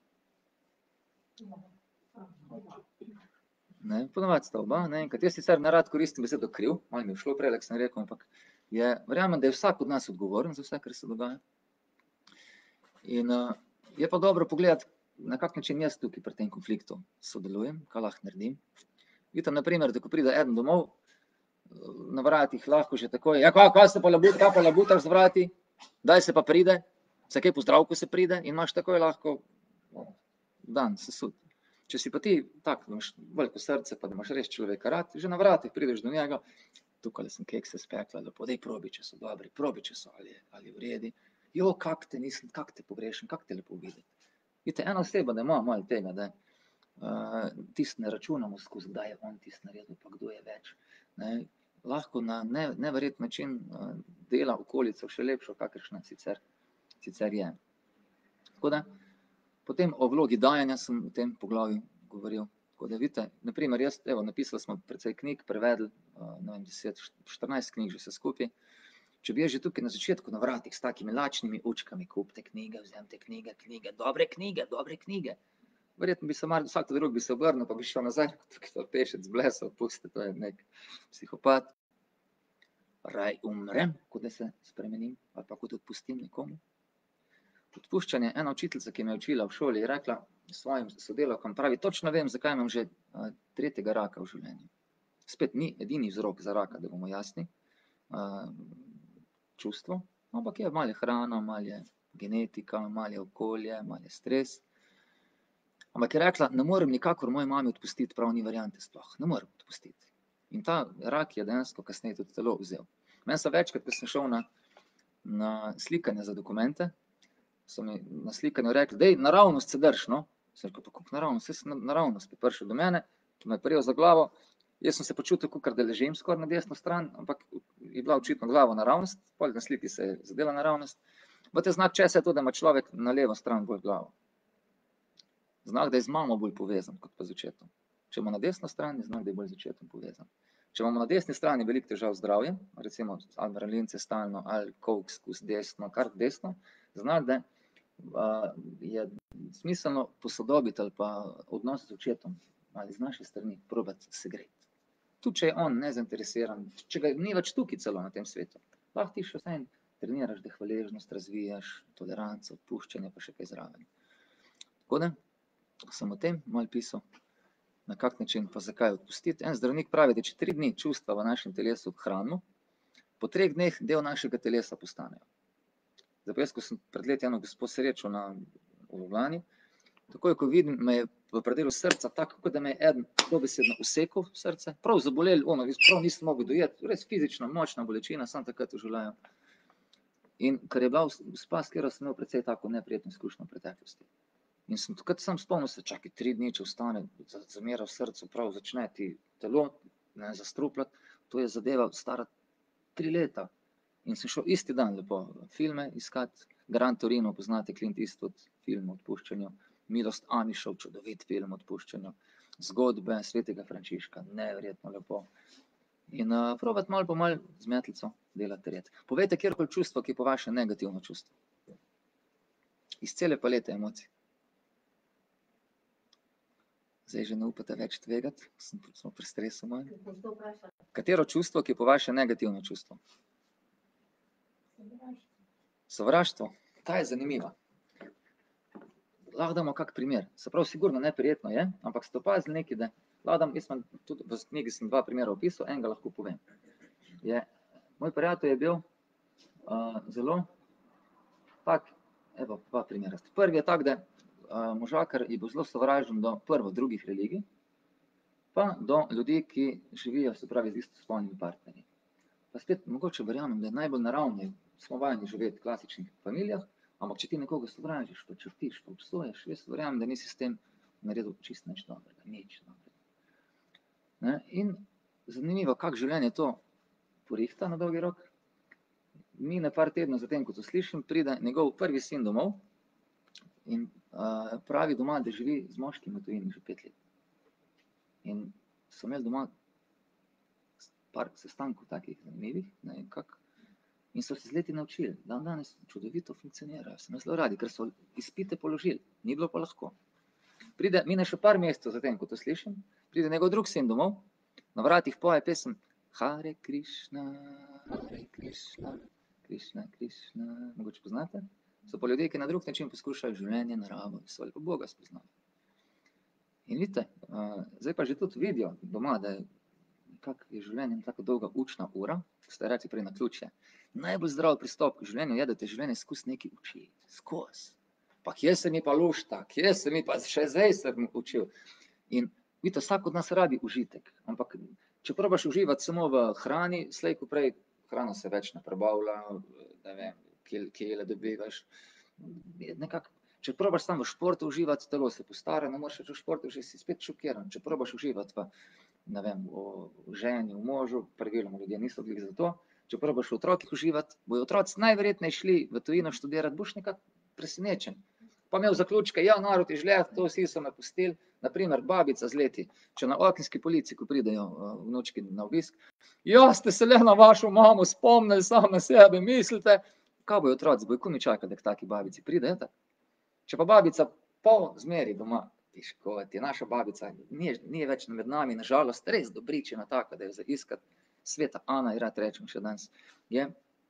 Ne, ponovadi sta oba, ne, enkrat. Jaz sicer nerad koristim besedo kriv, malo mi je šlo prej, sem rekel, ampak je, verjamem, da je vsak od nas odgovoren za vse, kar se dogaja. In uh, je pa dobro pogledati, na kak način jaz tukaj pri tem konfliktu sodelujem, kaj lahko naredim. Vidite, na primer, da ko pride eden domov, na vratih lahko že takoj, ja, kaj, kaj se pa labut, kaj pa labutaš z vrati, daj se pa pride, se kaj pozdrav, ko se pride in imaš takoj lahko dan sesud. Če si pa ti tak, da imaš veliko srce, pa da imaš res človeka rad, že na vratih prideš do njega, tukaj sem kekse spekla, lepo, daj probi, če so dobri, probi, če so ali, ali v redi, jo, kak te nisem, kak te pogrešam, kak te lepo videti. Vidite, ena oseba, da ima malo tega, da uh, tisto ne računamo skozi, kdaj je on tisto naredil, pa kdo je več, ne, lahko na ne, neverjetni način uh, dela okolico še lepšo, kakršna sicer, sicer je. Tako da, potem o vlogi dajanja sem v tem poglavju govoril. Tako da vidite, na primer, jaz, evo, napisali smo precej knjig, prevedli, uh, ne vem, deset, štirinajst knjig že vse skupaj. Če bi jaz že tukaj na začetku na vratih s takimi lačnimi učkami, kupite knjige, vzemite knjige, knjige, dobre knjige, dobre knjige. Verjetno bi se mar, vsak drug bi se obrnil, pa bi šel nazaj, tukaj to pešec blesel, pusti, to je nek psihopat. Raj umrem, kot da se spremenim, ali pa kot odpustim nekomu. Odpuščanje, ena učiteljica, ki me je učila v šoli, je rekla svojim sodelavkam, pravi, točno vem, zakaj imam že uh, tretjega raka v življenju. Spet ni edini vzrok za raka, da bomo jasni, uh, čustvo, ampak je malo je hrana, malo je genetika, malo je okolje, malo je stres. Ampak je rekla, ne morem nikakor moji mami odpustiti, prav ni variante sploh, ne morem odpustiti. In ta rak je dejansko kasneje tudi telo vzel. Meni so večkrat, ko sem šel na, na slikanje za dokumente, so mi na slikanju rekli, dej, naravnost se drž, no. Sem rekel, pa kako naravnost, jaz sem naravnost bi prišel do mene, ki me je prijel za glavo, jaz sem se počutil, kakor da ležim skoraj na desno stran, ampak je bila očitno glava naravnost, potem na sliki se je zadela naravnost. Bote znak česa je to, da ima človek na levo stran bolj glavo. Znak, da je z mamo bolj povezan, kot pa z očetom. Če ima na desno stran, je znak, da je bolj z očetom povezan. Če imamo na desni strani veliko težav z zdravjem, recimo ali mravljince stalno, ali koks skozi desno, kar desno, znak, da uh, je smiselno posodobiti ali pa odnos z očetom ali z naše strani probati segreti. Tudi če je on nezainteresiran, če ga ni več tukaj celo na tem svetu, lahko ti še vsaj treniraš, da hvaležnost razvijaš, toleranco, odpuščanje, pa še kaj zraven. Tako da sem o tem malo pisal, na kak način pa zakaj odpustiti. En zdravnik pravi, da če tri dni čustva v našem telesu hranimo, po treh dneh del našega telesa postanejo. Zdaj pa jaz, ko sem pred leti eno gospo srečal na v Ljubljani, takoj, ko vidim, me je v predelu srca tako, kot da me je eden dobesedno usekal srce, prav zabolel, ono, prav nisem mogel dojeti, res fizična, močna bolečina, sam takrat v življenju. In ker je bila gospa, s katero sem imel precej tako neprijetno izkušnjo v preteklosti. In sem takrat sam spomnil se, čakaj, tri dni, če vstane, za- zamera v srcu, prav začne ti telo, ne, zastrupljati, to je zadeva stara tri leta. In sem šel isti dan lepo filme iskat, Gran Torino, poznate Clint Eastwood, film o odpuščanju, Milost Amišov, čudovit film o odpuščanju, zgodbe svetega Frančiška, neverjetno lepo. In uh, probati malo po malo z metlico delati red. Povejte, kjerkoli čustvo, ki je po vaše negativno čustvo. Iz cele palete emocij. Zdaj že ne upate več tvegati, sem, smo pri stresu malo. To vprašam. Katero čustvo, ki je po vaše negativno čustvo? Sovraštvo. Ta je zanimiva. Lahko damo kak primer. Se pravi, sigurno neprijetno je, ampak ste opazili nekaj, da lahko dam, jaz sem tudi v knjigi sem dva primera opisal, enega lahko povem. Je, moj prijatelj je bil uh, zelo tak, evo, dva primera. Prvi je tak, da uh, možakar je bil zelo sovražen do prvo drugih religij, pa do ljudi, ki živijo, se pravi, z istospolnimi partnerji. Pa spet mogoče verjamem, da je najbolj naravno, smo vajeni živeti v klasičnih familijah, ampak če ti nekoga sovražiš, pa črtiš, pa obsoješ, jaz verjamem, da nisi s tem naredil čist nič dobrega, nič dobrega. Ne? In zanimivo, kak življenje to porihta na dolgi rok. Mine par tednov zatem, ko to slišim, pride njegov prvi sin domov in uh, pravi doma, da živi z moškim v tujini že pet let. In so imeli doma par sestankov takih zanimivih, ne, kak, in so se z leti naučili, dan danes čudovito funkcionirajo, se me zelo radi, ker so izpite položili, ni bilo pa lahko. Pride, mine še par mesecev zatem, ko to slišim, pride njegov drug sin domov, na vratih poje pesem Hare Krišna, Hare Krišna, Krišna, Krišna, mogoče poznate? So pa ljudje, ki na drug način poskušajo življenje, naravo, so ali pa Boga spoznali. In vidite, uh, zdaj pa že tudi vidijo doma, da je kak je življenje tako dolga učna ura, ste reči prej na ključje. Najbolj zdrav pristop k življenju je, da te življenje skozi nekaj uči, skozi. Pa kje se mi pa lušta, kje se mi pa še zdaj sem učil. In vidite, vsak od nas rabi užitek, ampak če probaš uživati samo v hrani, slej ko prej, hrana se več ne prebavlja, ne vem, kje le dobivaš, nekako. Če probaš samo v športu uživati, telo se postara, ne moreš več v športu, že si spet šokiran. Če probaš uživati v, ne vem, v ženi, v možu, praviloma ljudje niso bili za to, če probaš v otrokih uživati, bojo otroci najverjetneje šli v tujino študirati, boš nekako presenečen. Pa imel zaključke, ja, narod je žled, to vsi so me pustili, naprimer babica z leti, če na okenski polici, ko pridejo vnučki na obisk, ja, ste se le na vašo mamo spomnili, sam na sebe mislite, kaj bojo otroci, bojo kumi čakali, da k taki babici pride, je tako? Če pa babica pol zmeri doma, tiško, ti naša babica, ni, ni več med nami, nažalost, res dobričena taka, da je za iskati, sveta Ana, ji rad rečem še danes, je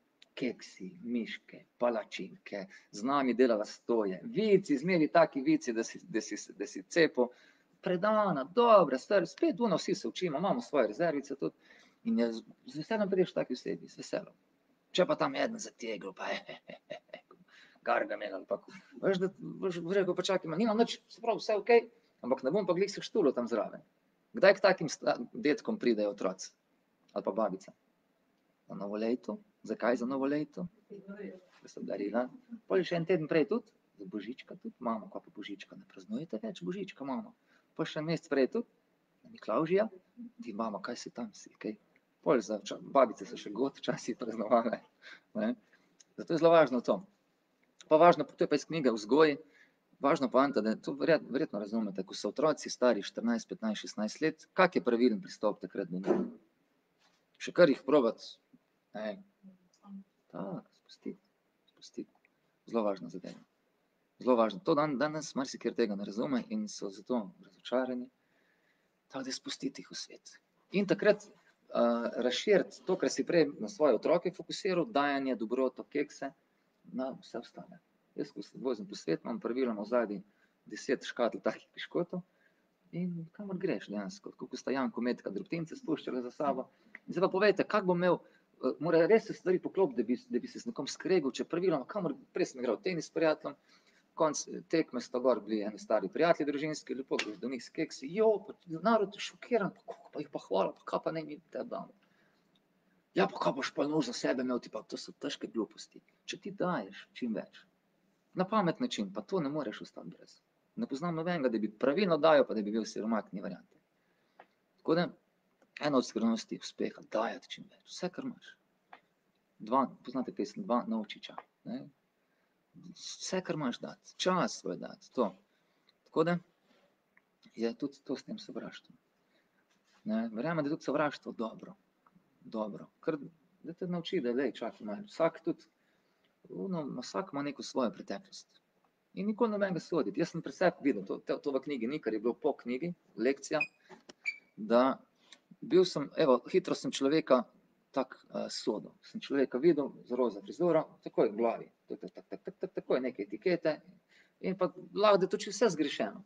keksi, miške, palačinke, z nami delala stoje, vici, zmeri taki vici, da si, da si, da si cepo, predana, dobra, star, spet uno, vsi se učimo, imamo svoje rezervice tudi, in je, z veseljem prideš taki osebi, z veseljem. Če pa tam eden zategel, pa he, he, he, he, he. Gargamel ali pa, veš, da boš rekel, pa čakaj, nimam nič, se pravi, vse okej, ampak ne bom pa glih se štulo tam zraven. Kdaj k takim detkom pridejo otroci? Ali pa babica? Na novo leto? Zakaj za novo leto? Da so darila. Pol še en teden prej tudi, za božička tudi, mamo, kaj pa božička, ne praznujete več božička, mamo? Pol še en mesec prej tudi, na Miklavžija, ti mama, kaj si tam si, kaj? Pol za babice so še god časi praznovale, ne? Zato je zelo važno to. Pa važno, to je pa iz knjige Vzgoji, važno poanta, da to verjetno, verjetno razumete, ko so otroci stari štirinajst, petnajst, šestnajst let, kak je pravilen pristop takrat do njih? Še kar jih probati, ne, tak, spustiti, spustiti, zelo važno zadeva, zelo važno, to dan, danes marsikjer tega ne razume in so zato razočarani, tako da spustiti jih v svet. In takrat uh, razširiti to, kar si prej na svoje otroke fokusiral, dajanje, dobroto, kekse, na vse ostane. Jaz, ko se vozim po svet, imam praviloma v zadnji deset škatl takih piškotov in kamor greš dejansko, tako ko sta Janko Metka drobtince spuščala za sabo. In zdaj pa povejte, kak bom imel, mora res se stvari poklopiti, da bi, da bi se z nekom skregal, če praviloma, kamor, prej sem igral tenis s prijateljem, konc tekme sta gor bili eni stari prijatelji družinski, lepo greš do njih s keksi, jo, pa narod je šokiran, pa kako pa jih pa hvala, pa kaj pa ne mi te dam. Ja, pa kaj boš pa nov za sebe imel, ti pa to so težke gluposti. Če ti daješ čim več, na pamet način, pa to ne moreš ostati brez. Ne poznam nobenega, da bi pravilno dajal, pa da bi bil siromak, ni variante. Tako da, ena od skrivnosti uspeha, dajati čim več, vse, kar imaš. Dva, poznate pesem, dva novčiča, ne? Vse, kar imaš dati, čas svoj dati, to. Tako da, je tudi to s tem sovraštvom. Ne, verjamem, da je tudi sovraštvo dobro, dobro, ker da te nauči, da lej, čakaj malo, vsak tudi, no, vsak ima neko svojo preteklost. In nikoli nobenega soditi. Jaz sem pri sebi videl, to, to v knjigi ni, kar je bilo po knjigi, lekcija, da bil sem, evo, hitro sem človeka tak uh, sodil. Sem človeka videl z roza frizuro, takoj v glavi, tak, tak, tak, tak, tak, tak, takoj neke etikete in pa lahko, da je to čisto vse zgrešeno.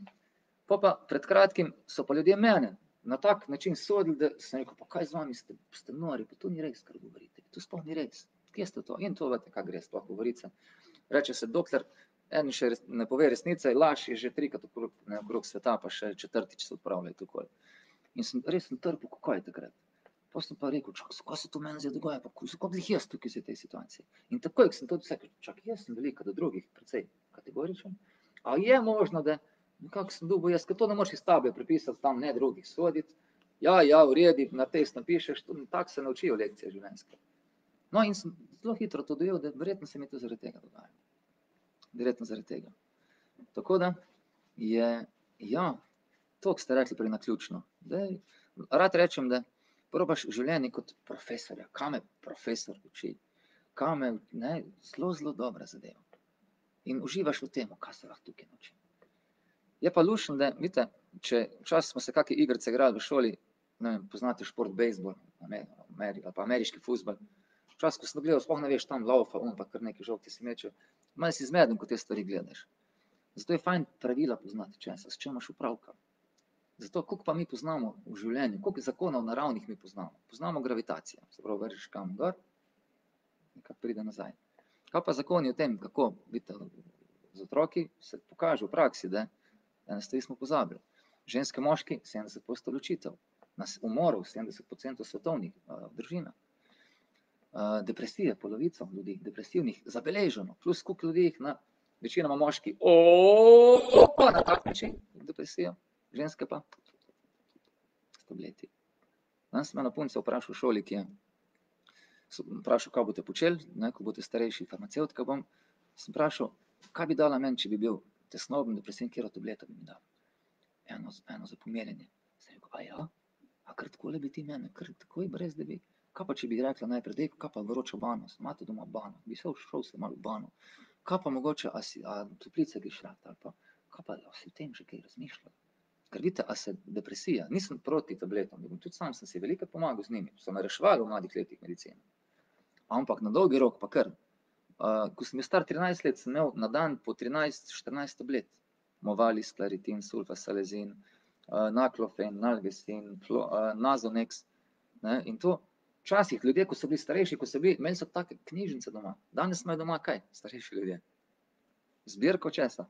Pa pa pred kratkim so pa ljudje mene na tak način sodili, da sem rekel, pa kaj z vami ste, ste nori, pa to ni res, kar govorite, to sploh ni res, kje ste to? In to vete, kaj gre sploh govorice. Reče se, dokler en še res, ne pove resnice, laž je že trikrat okrog, ne, okrog sveta, pa še četrtič se odpravljajo takoj. In sem res sem trpel, kako je takrat. Pa sem pa rekel, čak, kaj se to meni zdaj dogaja, pa kako glih jaz tukaj v tej situaciji. In takoj, ko sem to vse, čak, jaz sem velika do drugih, precej kategoričen, a je možno, da nekako sem dobil jaz, ker to ne moreš iz table prepisati, tam ne drugih soditi. Ja, ja, v redi, na test napišeš, tako se naučijo lekcije življenjske. No in sem zelo hitro to dojel, da verjetno se mi to zaradi tega dogaja. Verjetno zaradi tega. Tako da je, ja, to, ko ste rekli prej naključno, da rad rečem, da probaš življenje kot profesorja, kaj me profesor uči, kaj me, ne, zelo, zelo dobra zadeva. In uživaš v tem, kaj se lahko tukaj naučim. Je pa lušen, da, vidite, če včasih smo se kakšne igrice igrali v šoli, ne vem, poznate šport bejzbol, ali pa ameriški fuzbal, včasih, ko sem gledal, sploh ne veš, tam laufa, on pa kar neki žogti si mečejo, malo si zmeden, ko te stvari gledaš. Zato je fajn pravila poznati česa, s čem imaš opravka. Zato, koliko pa mi poznamo v življenju, koliko zakonov naravnih mi poznamo. Poznamo gravitacijo, se pravi, vržeš kam gor, nekako pride nazaj. Kaj pa zakoni o tem, kako, vidite, z otroki se pokaže v praksi, da ene stvari smo pozabili. Ženske, moški, sedemdeset procentov ločitev. Nas umorov, sedemdeset procentov svetovnih uh, družina. Uh, depresije, polovico ljudi, depresivnih, zabeleženo, plus koliko ljudi jih na, večinoma moški, o, pa na tak način, depresijo, ženske pa, s tableti. Danes sem eno punco vprašal v šoli, ki je, vprašal, kaj boste počeli, ne, ko boste starejši, farmacevtka bom, sem vprašal, kaj bi dala meni, če bi bil tesnoben, depresiven, kjero tableta bi mi dal. Eno, eno za pomirjanje. Sem rekel, a ja, a kar takole bi ti mene, kar takoj brez da bi, kaj pa če bi rekla najprej, dej, kaj pa vročo bano, imate doma bano, bi se šel se malo v bano, kaj pa mogoče, a si, a toplice bi šla, ali pa, kaj pa, a si v tem že kaj razmišljala? Ker vidite, a se depresija, nisem proti tabletom, tudi sam sem si veliko pomagal z njimi, so me reševali v mladih letih medicine. Ampak na dolgi rok pa kar, uh, ko sem bil star trinajst let, sem imel na dan po trinajst štirinajst tablet. Movalis, Claritin, Sulfasalazin, uh, Naclofen, Nalgecin, uh, Nasonex, ne, in to včasih ljudje, ko so bili starejši, ko so bili, imeli so take knjižnice doma, danes imajo doma kaj, starejši ljudje? Zbirko česa?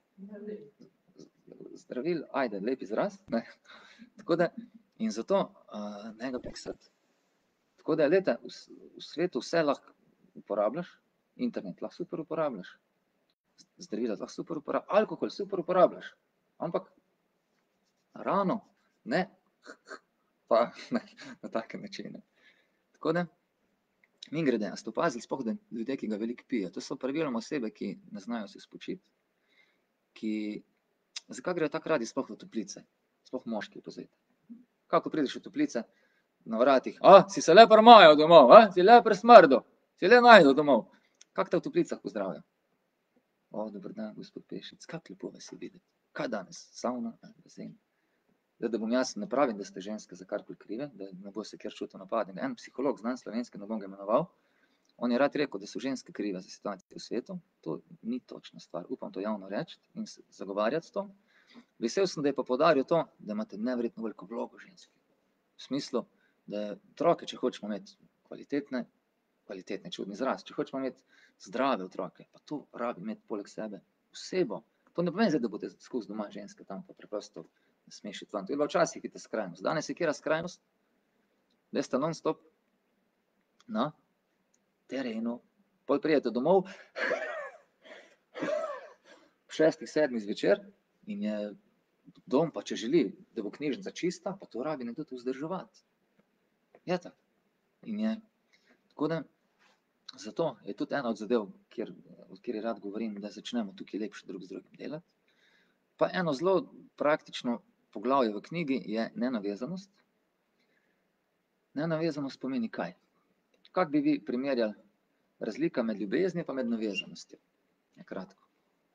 Zdravil, ajde, lep izraz, ne. Tako da, in zato uh, ne ga piksati. Tako da, leta, v, v svetu vse lahko uporabljaš, internet lahko super uporabljaš, zdravila lahko super uporabljaš, alkohol super uporabljaš, ampak rano, ne, pa ne, na take načine. Tako da, mi grede, a ste opazili sploh, da ljudje, ki ga veliko pijejo, to so praviloma osebe, ki ne znajo se spočiti, ki, zakaj grejo tako radi sploh v toplice, sploh moški, pozajte. Kako prideš v toplice, na vratih, a, si se le premajal domov, a, si le presmrdal, si le najdel domov. Kako te v toplicah pozdravijo? O, dober dan, gospod Pešic, kako lepo vas je videti. Kaj danes, sauna ali bazen? Da, da bom jaz, ne pravim, da ste ženske za karkoli krive, da ne bo se kjer čutil napaden. En psiholog, znan slovenski, ne bom ga imenoval, on je rad rekel, da so ženske krive za situacijo v svetu. To ni točna stvar, upam to javno reči in zagovarjati to. Vesel sem, da je pa poudaril to, da imate neverjetno veliko vlogo ženske. V smislu, da otroke, če hočemo imeti kvalitetne, kvalitetne, čudni izraz, če hočemo imeti zdrave otroke, pa to rabi imeti poleg sebe osebo. To ne pomeni, da boste skozi doma ženske tam pa preprosto ne smeš iti van. To je bila včasih vidite skrajnost. Danes je kjera skrajnost? Da sta non-stop na terenu. Pol prijete domov, šestih, sedmih zvečer in je dom, pa če želi, da bo knjižnica čista, pa to rabi nekdo to vzdrževati. Je tako. In je, tako da, zato je tudi ena od zadev, kjer, od kjer rad govorim, da začnemo tukaj lepše drug z drugim delati. Pa eno zelo praktično poglavje v knjigi je nenavezanost. Nenavezanost pomeni kaj? Kako bi vi primerjali razlika med ljubeznijo pa med navezanostjo? Je kratko.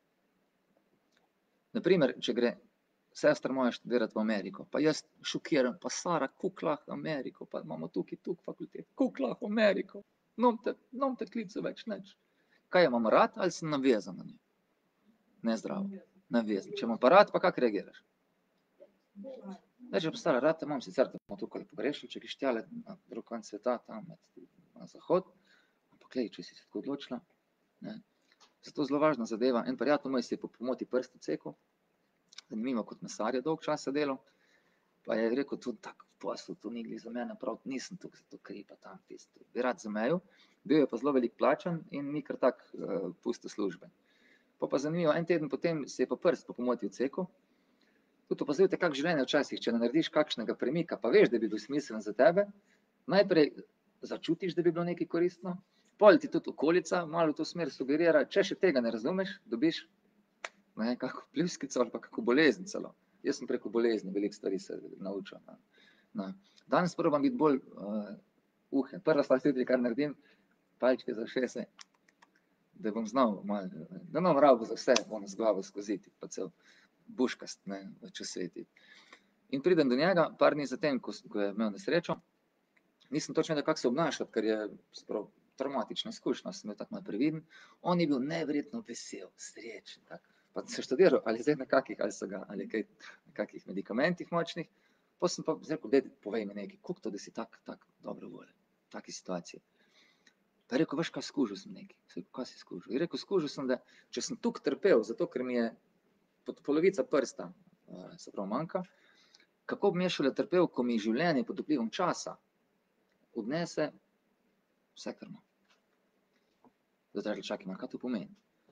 Na primer, če gre sestra moja študirati v Ameriko, pa jaz šokiran, pa Sara, kako lahko Ameriko, pa imamo tukaj, tukaj fakultet, kako lahko Ameriko, nom te, nom te klicu več nič. Kaj jo imam rad ali sem navezan na njo? Nezdravo. Navezan. Če imam pa rad, pa kako reagiraš? Zdaj, če pa Sara rad, imam sicer, da bomo tukaj pogrešali, če greš tjale na drug konec sveta, tam na zahod, ampak glej, če si se tako odločila, ne. Zato zelo važna zadeva, en prijatelj moj si je po pomoti prst odsekal, zanimivo, kot mesar je dolgo časa delal, pa je rekel, to tak posel, to ni glih za mene, prav nisem tukaj za to kri, pa tam tisto, bi rad zamejil, bil je pa zelo veliko plačan in ni kar tak uh, pustil službe. Pa pa zanimivo, en teden potem se je pa prst po pomoti odsekal, tudi opazujte, kako življenje včasih, če ne narediš kakšnega premika, pa veš, da bi bil smiselen za tebe, najprej začutiš, da bi bilo nekaj koristno, pol ti tudi okolica malo v to smer sugerira, če še tega ne razumeš, dobiš ne, kako pljuskico ali pa kako bolezen celo. Jaz sem preko bolezni veliko stvari se naučil. No. No. Danes probam biti bolj uh, uhen. Prva stvar tudi, kar naredim, palčke za ušese, da bom znal malo, da ne bom rabil za vse, bom z glavo skoziti, pa cel buškast, ne, če sveti. In pridem do njega, par dni zatem, ko, ko je imel nesrečo, nisem točno vedel, kako se obnašati, ker je sprav traumatična izkušnja, sem bil tako malo previden, on je bil neverjetno vesel, srečen, tak. Pa se študiral, ali zdaj na kakih, ali so ga, ali kaj, na kakih medikamentih močnih, pa sem pa rekel, daj, povej mi nekaj, koliko to, da si tak, tak dobro voljen, v taki situaciji. Pa je rekel, veš kaj, skužil sem nekaj. Sem rekel, kaj si skužil? Je rekel, skužil sem, da če sem tukaj trpel, zato ker mi je polovica prsta, se pravi, manjka, kako bi mi šele trpel, ko mi življenje pod vplivom časa odnese vse, kar imam. Zdaj rekli, čakaj, kaj to pomeni?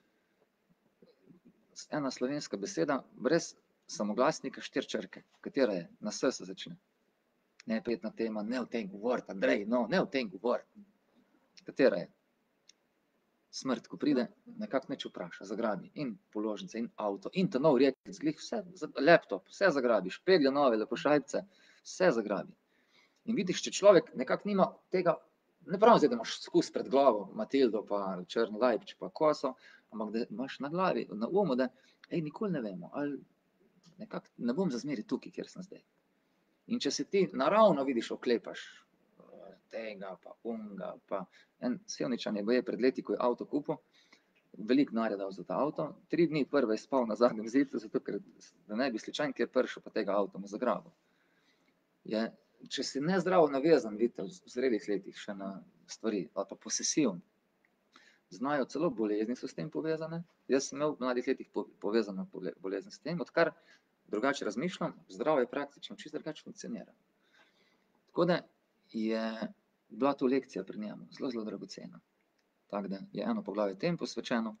Ena slovenska beseda, brez samoglasnika, štiri črke. Katera je? Na S se začne. Neprijetna tema, ne o tem govoriti, Andrej, no, ne o tem govoriti. Katera je? Smrt, ko pride, nekako neč vpraša, zagrabi in položnice, in avto, in ta nov rjekec, glih vse, laptop, vse zagrabi, špeglje nove, lepošajce, vse zagrabi. In vidiš, če človek nekako nima tega, ne pravim zdaj, da imaš skus pred glavo, Matildo pa črn lajpč pa koso, ampak da imaš na glavi, na umu, da ej, nikoli ne vemo, ali nekako ne bom za zmeraj tukaj, kjer sem zdaj. In če se ti naravno vidiš, oklepaš tega, pa unga, pa en Sevničan je baje pred leti, ko je avto kupil, veliko denarja dal za ta avto, tri dni prve je spal na zadnjem zidu, zato ker da ne bi slučajno kjer prišel, pa tega avta mu zagrabil. Je, če si nezdravo navezan, vidite, v zrelih letih še na stvari, ali pa posesiven, znajo celo bolezni so s tem povezane. Jaz sem imel v mladih letih povezano bolezen s tem, odkar drugače razmišljam, zdravje praktično čisto drugače funkcionira. Tako da je bila to lekcija pri njemu, zelo, zelo dragocena. Tako da je eno poglavje tem posvečeno.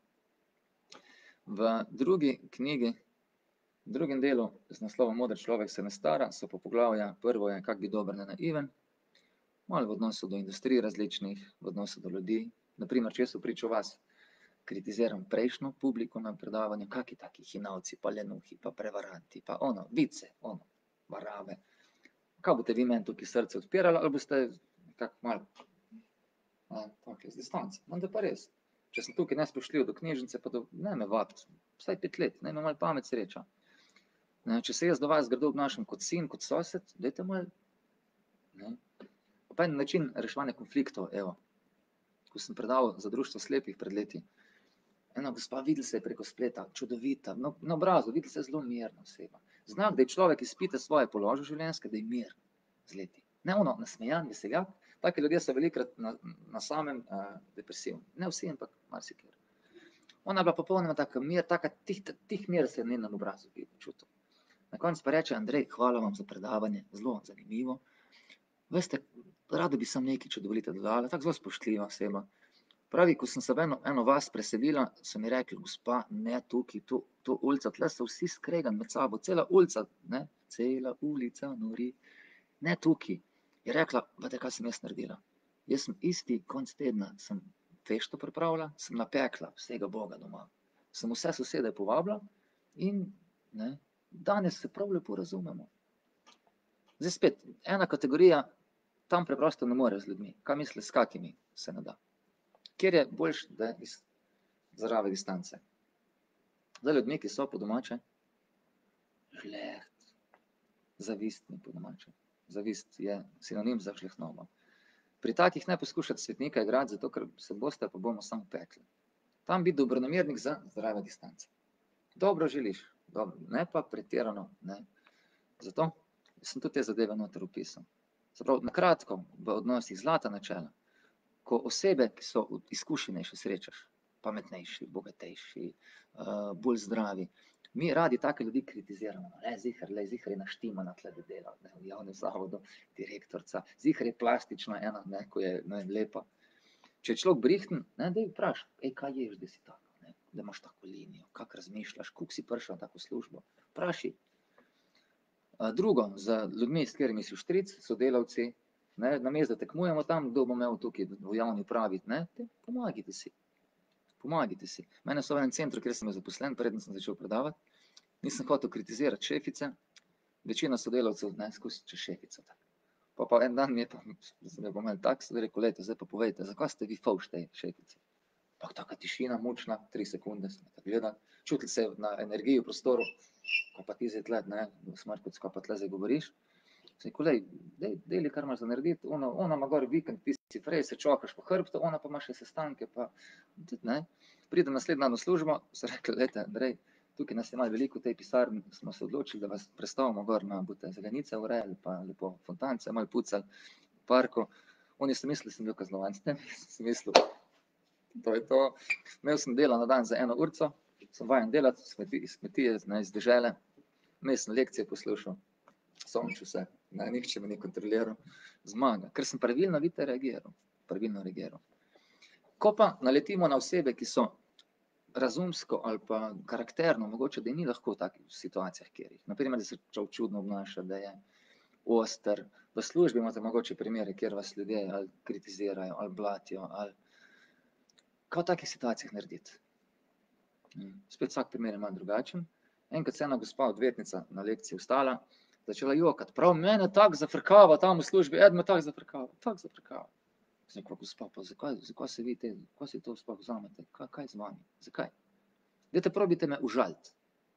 V drugi knjigi, v drugem delu z naslovom Moder človek se ne stara, so pa poglavja, prvo je, kako biti dober, ne naiven, malo v odnosu do industrij različnih, v odnosu do ljudi. Naprimer, če jaz vpričo vas kritiziram prejšnjo publiko na predavanju, kaki taki hinavci, pa lenuhi, pa prevaranti, pa ono, vice, ono, barave. Kaj boste vi meni tukaj srce odpirali, ali boste nekako malo, tako z distance, vendar pa res. Če sem tukaj nespoštljiv do knjižnice, pa do, ne me vabiti, vsaj pet let, ne me malo pamet sreča. Ne, če se jaz do vas grdo obnašam kot sin, kot sosed, dajte malo, ne. Pa en način reševanja konfliktov, evo. Ko sem predaval za društvo slepih pred leti, ena gospa, videli se je preko spleta, čudovita, na, na obrazu, videli se je zelo mirna oseba. Znak, da je človek izpita svoje položaje življenjske, da je mir z leti. Ne ono, nasmejan, veseljak, taki ljudje so velikrat na, na samem uh, depresivni. Ne vsi, ampak marsikjer. Ona je bila popolnoma taka mir, taka tih, tih mir se je na njenem obrazu čutil. Na koncu pa reče, Andrej, hvala vam za predavanje, zelo zanimivo. Veste, rado bi sem nekaj, če dovolite, dodala, tako zelo spoštljiva oseba. Pravi, ko sem se v eno, eno vas preselila, so mi rekli, gospa, ne tukaj, to, to ulico, tle so vsi skregani med sabo, cela ulica, ne, cela ulica nori, ne tukaj. Je rekla, veste, kaj sem jaz naredila? Jaz sem isti konc tedna, sem fešto pripravila, sem napekla vsega Boga doma. Sem vse sosede povabila in ne, danes se prav lepo razumemo. Zdaj spet, ena kategorija, tam preprosto ne more z ljudmi. Kaj misli, s kakimi se ne da? Kjer je boljš, da je iz zdrave distance. Zdaj ljudmi, ki so po domače, žleht, zavistni po domače. Zavist je sinonim za žlehtnobo. Pri takih ne poskušati svetnika igrati, zato ker se boste pa bomo samo pekli. Tam biti dobronamernik za zdrave distance. Dobro želiš, dobro, ne pa pretirano, ne. Zato sem tudi te zadeve noter opisal. Se pravi, na kratko, v odnosih zlata načela, ko osebe, ki so izkušenejše srečaš, pametnejši, bogatejši, bolj zdravi, mi radi take ljudi kritiziramo. Le, ziher, le, ziher je naštimana tle da dela, ne, v javnem zavodu, direktorca, ziher je plastična ena, ne, ko je, ne, lepa. Če je človek brihten, ne, daj vprašaj, ej, kaj ješ, da si tako, ne, da imaš tako linijo, kako razmišljaš, koliko si prišel na tako službo, vprašaj. Drugo, z ljudmi, s katerimi si vštric, sodelavci, ne, namesto da tekmujemo tam, kdo bo imel tukaj v javni upravi, ne, pomagajte si. Pomagajte si. Mene so v enem centru, kjer sem zaposlen, preden sem začel predavati, nisem hotel kritizirati šefice, večina sodelavcev, ne, skozi čez šefico. Pa pa en dan mi je pa, sem je pa imel tak, sem rekel, lejte, zdaj pa povejte, zakaj ste vi fovš tej šefici? Pa taka tišina mučna, tri sekunde, sem tako gledal, čutili se na energiji v prostoru, ko pa ti zdaj tle, ne, Smrkec, ko pa tle zdaj govoriš, sem rekel, lej, dej, dejli, kar imaš za narediti, ona, ona ima gor vikend, ti si frej, se čokaš po hrbtu, ona pa ima še sestanke, pa tudi, ne. Pridem naslednji dan v službo, so rekli, lejte, Andrej, tukaj nas je malo veliko v tej pisarni, smo se odločili, da vas prestavimo gor, na boste zelenice urejali, pa lepo fontance malo pucali v parku. Oni so mislili, sem bil kaznovan, sem mislil, to je to. Imel sem dela na dan za eno urco, sem vajen delati, iz kmetije, iz dežele, vmes sem lekcije poslušal, sončil se, ne, nihče me ni kontroliral, zmaga, ker sem pravilno, vidite, reagiral, pravilno reagiral. Ko pa naletimo na osebe, ki so razumsko ali pa karakterno, mogoče, da ni lahko v takih situacijah, kjer jih, na primer, da se človek čudno obnaša, da je oster, v službi imate mogoče primere, kjer vas ljudje ali kritizirajo, ali blatijo, ali kaj v takih situacijah narediti? Spet vsak primer je malo drugačen. Enkrat se ena gospa odvetnica na lekciji vstala, začela jokati, prav mene tako zafrkava tam v službi, eden me tako zafrkava, tako zafrkava. Sem rekel, gospa, pa zakaj, zakaj se vi te, kako si to sploh vzamete, kaj, kaj z vami, zakaj? Dajte, probajte me užaliti.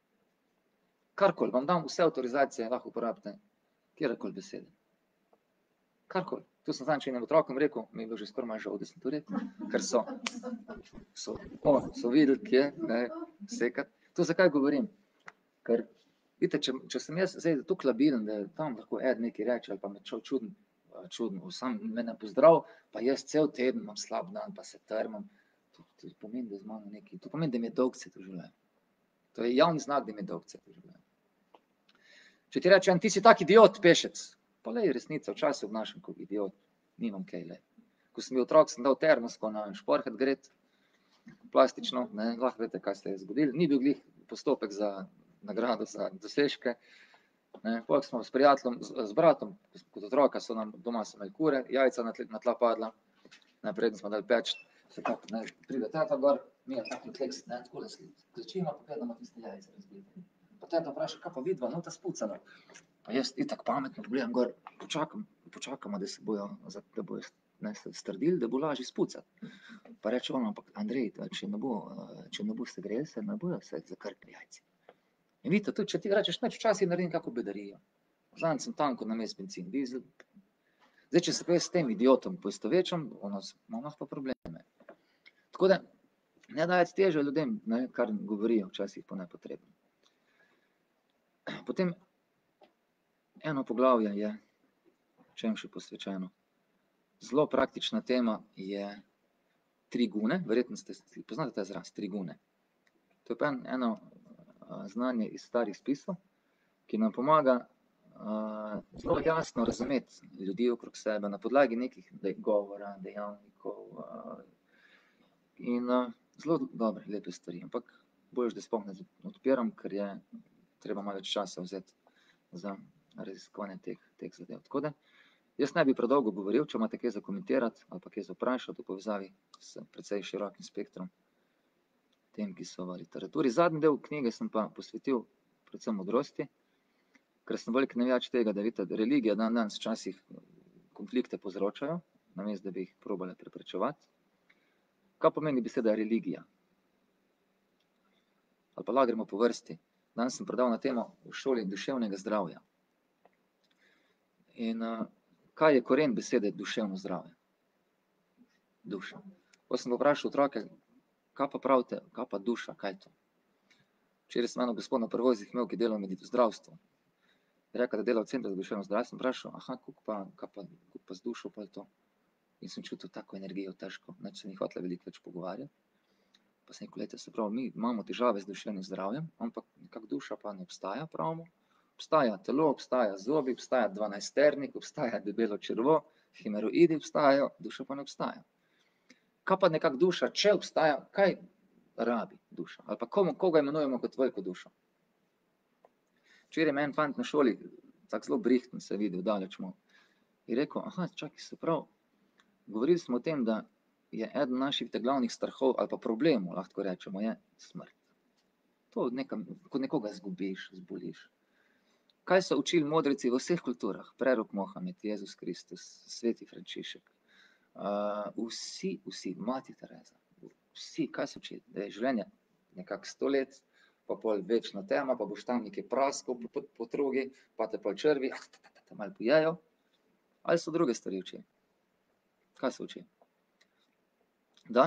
Karkoli, vam dam vse avtorizacije, lahko uporabite, kjerkoli besede. Karkoli. To sem zadnjič enim otrokom rekel, mi je bilo že skoraj malo žal, da sem to rekel, ker so, so, o, so videli, kje, ne, sekati. To zakaj govorim? Ker, vidite, če, če sem jaz zdaj toliko labilen, da tam lahko eden nekaj reče, ali pa me čuv čuden, čudno, sam me ne pozdrav, pa jaz cel teden imam slab dan, pa se trmam, to, to pomeni, da je z mano nekaj, to pomeni, da mi je dolgcet v življenju. To je javni znak, da mi je dolgcet v življenju. Če ti rečem, ti si tak idiot, pešec, pa lej, resnica, včasih obnašam kot idiot, nimam kaj, lej. Ko sem bil otrok, sem dal termosko na šporhet gret, plastično, ne, lahko veste, kaj se je zgodilo, ni bil glih postopek za nagrado, za dosežke, ne, potem smo s prijateljem, z, z bratom, kot otroka so nam doma so imeli kure, jajca na, tle, na tla padla, najprej smo dali peč, se tako, ne, pride teta gor, mi je tako tleks, ne, tako da klečimo, pa gledamo tiste jajce razbite. Pa teta vpraša, kaj pa vidva, no ta spucala. Pa jaz itak pametno pogledam gor, počakam, počakamo, da se bojo, da bojo, ne, strdili, da bo lažje spucati. Pa reče ona, ampak Andrej, če ne bo, če ne bo se greli, se ne bojo se zakrkli jajci. In vidite, tudi če ti rečeš, neč včasih naredim kako bedarijo. Zadnjič sem tanko namesto bencin, dizel. Zdaj, če se pa jaz s tem idiotom poistovečam, ono, imam lahko probleme. Tako da, ne dajati težo ljudem, ne, kar govorijo včasih po nepotrebnem. Potem, eno poglavje je, čem še posvečeno. Zelo praktična tema je trigune, verjetno ste, poznate ta izraz, trigune. To je pa eno znanje iz starih spisov, ki nam pomaga uh, zelo jasno razumeti ljudi okrog sebe na podlagi nekih govora, dejavnikov uh, in uh, zelo dobre, lepe stvari. Ampak boljš, da sploh ne odpiram, ker je treba malo več časa vzeti za raziskovanje teh, teh zadev. Tako da, jaz ne bi predolgo govoril, če imate kaj za komentirati ali pa kaj za vprašati v povezavi s precej širokim spektrom tem, ki so v literaturi. Zadnji del knjige sem pa posvetil predvsem modrosti, ker sem velik navijač tega, da vidite, religija dan danes včasih konflikte povzročajo, namesto da bi jih probale preprečevati. Kaj pomeni beseda religija? Ali pa lahko gremo po vrsti. Danes sem predaval na temo v šoli duševnega zdravja. In uh, kaj je koren besede duševno zdravje? Duša. Ko sem vprašal otroke, kaj pa pravite, kaj pa duša, kaj je to? Včeraj sem eno gospod na prevozih imel, ki dela v zdravstvu. Je rekel, da dela v centru za duševno zdravje, sem vprašal, aha, kako pa, kaj pa, kako pa z dušo pa je to? In sem čutil tako energijo težko, neč se ni hotela veliko več pogovarjati. Pa sem rekel, se pravi, mi imamo težave z duševnim zdravjem, ampak nekako duša pa ne obstaja, pravimo. Obstaja telo, obstaja zobi, obstaja dvanajsternik, obstaja debelo črevo, hemoroidi obstajajo, duša pa ne obstaja. Kaj pa nekako duša, če obstaja, kaj rabi duša? Ali pa komu, koga imenujemo kot veliko dušo? Včeraj me en fant na šoli, tako zelo brihten se je videl, daleč mu, je rekel, aha, čakaj, se pravi, govorili smo o tem, da je eden naših glavnih strahov ali pa problemov, lahko rečemo, je smrt. To nekam, ko nekoga zgubiš, zboliš. Kaj so učili modreci v vseh kulturah? Prerok Mohamed, Jezus Kristus, sveti Frančišek, uh, vsi, vsi, mati Tereza, vsi, kaj so učili? Da je življenje nekako sto let, pa pol večna tema, pa boš tam nekaj praskal po, po, po trugi, pa te pol črvi, te malo pojejo. Ali so druge stvari učili? Kaj so učili? Da?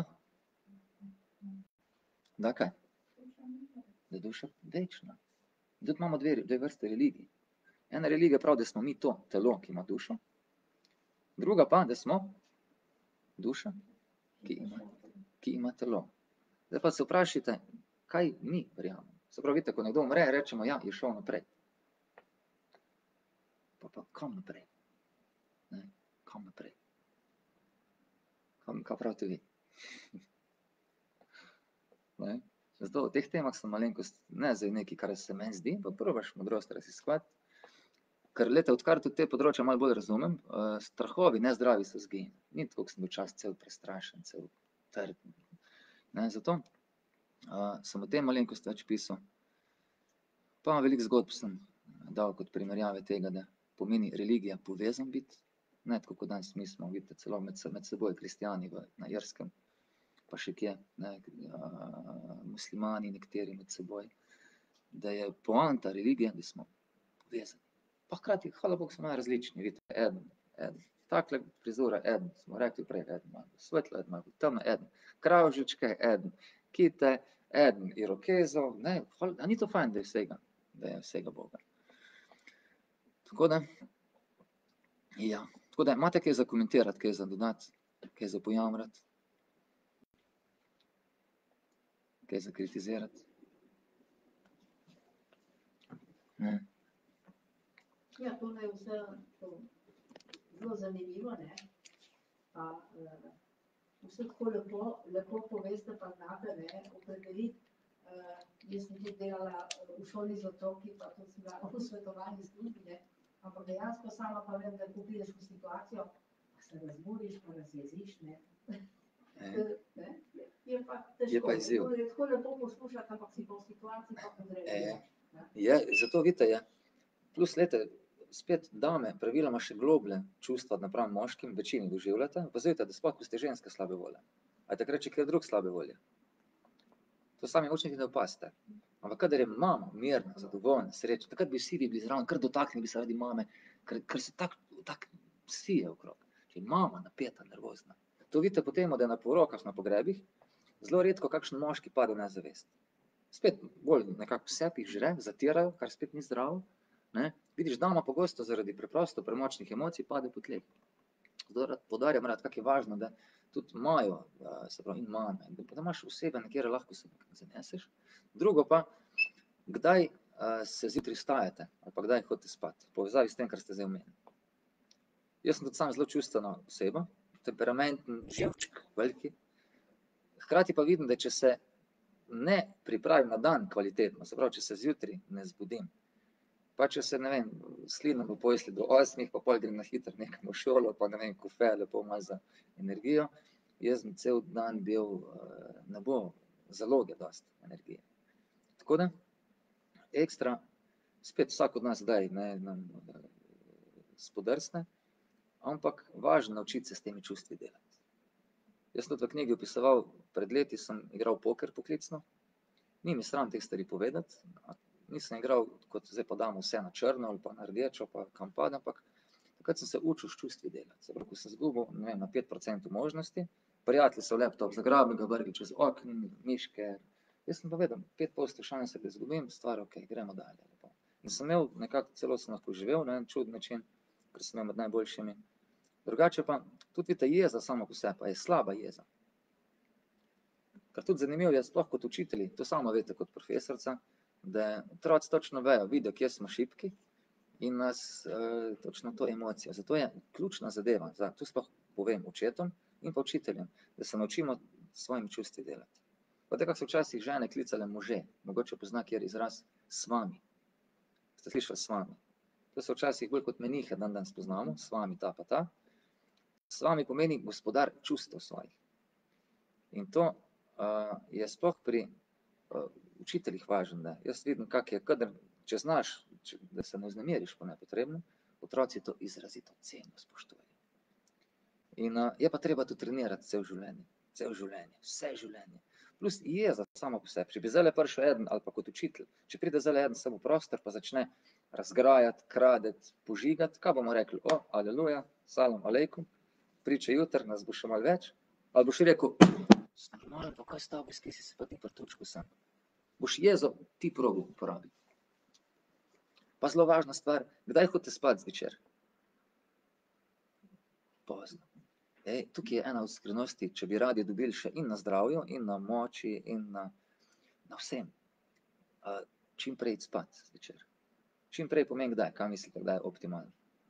Da kaj? Da je duša večna. Tudi imamo dve, dve vrste religij. Ena religija pravi, da smo mi to telo, ki ima dušo. Druga pa, da smo duša, ki ima, ki ima telo. Zdaj pa se vprašajte, kaj mi verjamemo. Se pravi, vidite, ko nekdo umre, rečemo, ja, je šel naprej. Pa pa kam naprej? Ne, kam naprej? Kam, kaj pravite vi? Ne? Zato v teh temah sem malenkost, ne zdaj nekaj, kar se meni zdi, pa probaš modrost raziskovati. Ker, glejte, odkar tudi te področja malo bolj razumem, uh, strahovi nezdravi so zginili. Ni tako, ko sem bil čas cel prestrašen, cel trd. Ne, zato uh, sem o tem malenkost več pisal. Pa veliko zgodb sem dal kot primerjave tega, da pomeni religija povezan biti. Ne tako, kot danes mi smo, vidite, celo med, med seboj kristjani v, na Irskem, pa še kje, ne, uh, muslimani nekateri med seboj, da je poanta religije, da smo povezani. Pa hkrati, hvala Bogu, smo različni, vidite, eden, eden, takle frizura, eden, smo rekli prej, eden, malo svetlo, eden, malo temno, eden, kravžičke, eden, kite, eden, irokezov, ne, hvala, a ni to fajn, da je vsega, da je vsega Boga. Tako da, ja, tako da, imate kaj za komentirati, kaj za dodati, kaj za pojamrati, kaj za kritizirati? Ne. Ja, tole je vse to, zelo zanimivo, ne. Pa, uh, vse tako lepo, lepo poveste, pa znate, ne, opredeliti. Uh, jaz sem tudi delala v šoli z otroki, pa tudi sem bila v svetovalni službi, ne. Ampak dejansko sama pa vem, da ko prideš v situacijo, pa se razburiš, pa razjeziš, ne. Ne? Je pa težko. Je pa izziv. Je tako lepo poslušati, ampak si pa v situaciji pa podreješ. Je, zato vidite, je, plus lete, spet dame praviloma še globlje čustva napram moškim, večini doživljate, opazujete, da sploh, ko ste ženske slabe volje. A takrat, če kaj drug slabe volje. To sami učniki ne opazite. Ampak kadar je mama mirna, zadovoljna, srečna, takrat bi vsi bi bili zraven, kar dotaknili bi se radi mame, ker, ker se tak, tak sije okrog. Če je mama napeta, nervozna. To vidite potem, da na porokah, na pogrebih, zelo redko kakšen moški pade v nezavest. Spet bolj nekako v sebi žre, zatirajo, kar spet ni zdravo. Ne? Vidiš, dama pogosto zaradi preprosto premočnih emocij pade po tleh. Zdaj poudarjam rad, kako je važno, da tudi imajo, se pravi, in mame, da imaš osebe, na kjer lahko se zaneseš. Drugo pa, kdaj uh, se zjutraj vstajate, ali pa kdaj hodite spat, v povezavi s tem, kar ste zdaj omenili. Jaz sem tudi sam zelo čustvena oseba, temperamenten, živček, veliki. Hkrati pa vidim, da če se ne pripravim na dan kvalitetno, se pravi, če se zjutraj ne zbudim, pa če se, ne vem, slinem v posli do osmih, pa pol grem na hitro nekam v šolo, pa ne vem, kofe lepo malo za energijo, jaz bom cel dan bil, ne bo zaloge dosti energije. Tako da, ekstra, spet vsak od nas kdaj, ne, nam spodrsne, ampak važno naučiti se s temi čustvi delati. Jaz sem tudi v knjigi opisoval, pred leti sem igral poker poklicno, ni mi sram teh stvari povedati, nisem igral, kot zdaj pa damo vse na črno ali pa na rdečo, pa kam padem, ampak takrat sem se učil s čustvi delati. Se pravi, ko sem izgubil, ne vem, na pet procentov možnosti, prijatelji so laptop zagrabili, ga vrgli čez okno, miške, jaz sem pa vedel, pet posto šanse, da izgubim, stvar okej, gremo dalje. In sem imel, nekako celo sem lahko živel na en čuden način, ker sem imel med najboljšimi. Drugače pa, tudi vidite, jeza sama po sebi, pa je slaba jeza. Ker tudi zanimivo je, sploh kot učitelji, to sama veste kot profesorica, da otroci točno vejo, vidijo, kje smo šibki in nas eh, točno to emocijo. Zato je ključna zadeva, za, to sploh povem očetom in pa učiteljem, da se naučimo s svojimi čustvi delati. Veste, kako so včasih žene klicale može, mogoče pozna kjer izraz s vami. Ste slišali s vami? To so včasih bolj kot menihe, dan dan spoznamo, s vami ta pa ta. S vami pomeni gospodar čustev svojih. In to uh, je sploh pri uh, učiteljih važno, da jaz vidim, kak je, kadar, če znaš, če, da se ne vznemiriš po nepotrebno, otroci to izrazito cenijo, spoštujejo. In uh, je pa treba to trenirati cel življenje, cel življenje, vse življenje. Plus jeza sama po sebi, če bi zdajle prišel eden ali pa kot učitelj, če pride zdajle eden samo v prostor, pa začne razgrajati, kradeti, požigati, kaj bomo rekli? O, aleluja, salam alejkum, priče jutr, nas bo še malo več, ali boš rekel, malo pa kaj stavbi, skaj si se pa ti prtučko sem. Boš jezo ti probil uporabiti. Pa zelo važna stvar, kdaj hodite spat zvečer? Pozno. Ej, tukaj je ena od skrivnosti, če bi radi dobili še in na zdravju, in na moči, in na, na vsem. Uh, čim prej iti spat zvečer. Čim prej pomeni kdaj, kaj mislite, kdaj je optimalno?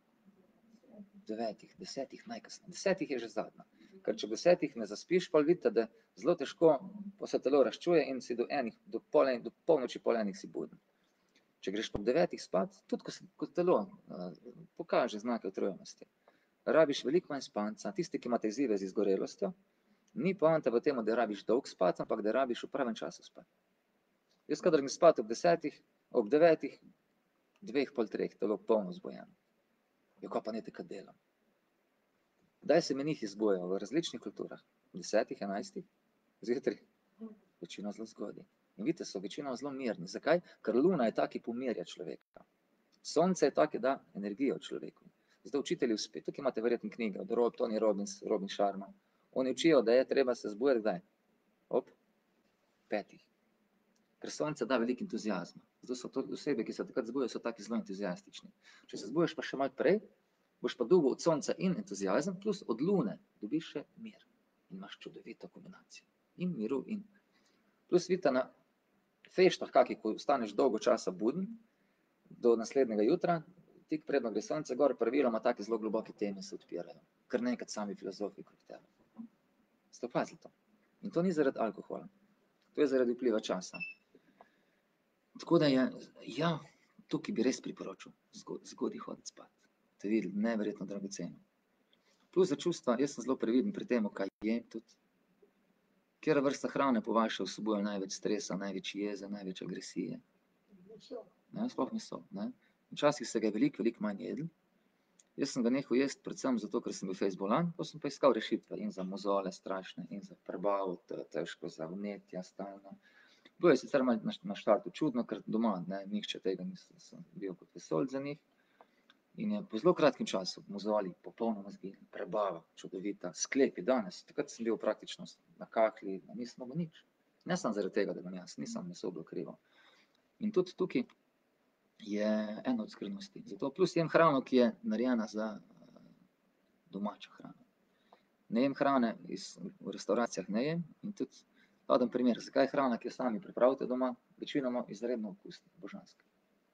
Devetih, desetih najkasneje. Desetih je že zadnja. Ker če desetih ne zaspiš, pa vidite, da zelo težko pa se telo razčuje in si do enih, do, pol en, do polnoči pol enih si buden. Če greš pa ob devetih spat, tudi ko, se, ko telo uh, pokaže znake utrujenosti, rabiš veliko manj spanca, tisti, ki imate izzive z izgorelostjo, ni poanta v tem, da rabiš dolg spat, ampak da rabiš v pravem času spat. Jaz, kadar mi spat ob desetih, ob devetih, dveh, pol treh, telo polno zbojeno. Jo, kaj pa ne takrat delam? Kdaj se menihi zbojajo v različnih kulturah? V desetih, enajstih, zjutraj? Večino zelo zgodaj. In vidite, so večino zelo mirni. Zakaj? Ker luna je taki, pomirja človeka. Sonce je taki, da energijo človeku. Zdaj učitelji uspe, tukaj imate verjetno knjige od Rob, Tony Robbins, Robin Sharma. Oni učijo, da je treba se zbujati kdaj? Ob petih. Ker sonce da veliko entuzijazma. Zato so to osebe, ki se takrat zbujajo, so taki zelo entuzijastični. Če se zbujaš pa še malo prej, boš pa dobil od sonca in entuzijazem, plus od lune dobiš še mir. In imaš čudovito kombinacijo. In miru in... Plus vidite na feštah, kakih, ko ostaneš dolgo časa buden, do naslednjega jutra, tik predno gre sonce gor, praviloma take zelo globoke teme se odpirajo. Kar nekaj sami filozofi kot tebe. Ste opazili to? In to ni zaradi alkohola. To je zaradi vpliva časa. Tako da je, ja, tukaj bi res priporočil, zgodaj hoditi spat. Te videli, neverjetno dragoceno. Plus za čustva, jaz sem zelo previden pri tem, kaj jem tudi. Katera vrsta hrane po vaše vsebuje največ stresa, največ jeze, največ agresije? Ne, sploh meso, ne. Včasih se ga je veliko, veliko manj jedlo. Jaz sem ga nehal jesti predvsem zato, ker sem bil fejst bolan, pa sem pa iskal rešitve in za mozole strašne, in za prebavo, težko, za vnetja stalno. Bilo je sicer malo na štartu čudno, ker doma, ne, nihče tega nisem bil kot vesoljc za njih. In je po zelo kratkem času mozoli popolnoma zginili, prebava čudovita, sklepi danes, takrat sem bil praktično na kahlji, nisem mogel nič. Ne samo zaradi tega, da bom jaz, nisem meso bilo krivo. In tudi tukaj je ena od skrivnosti. Zato plus jem hrano, ki je narejena za domačo hrano. Ne jem hrane iz, v restauracijah ne jem in tudi dajem primer, zakaj je hrana, ki jo sami pripravite doma, večinoma izredno okusna, božanska.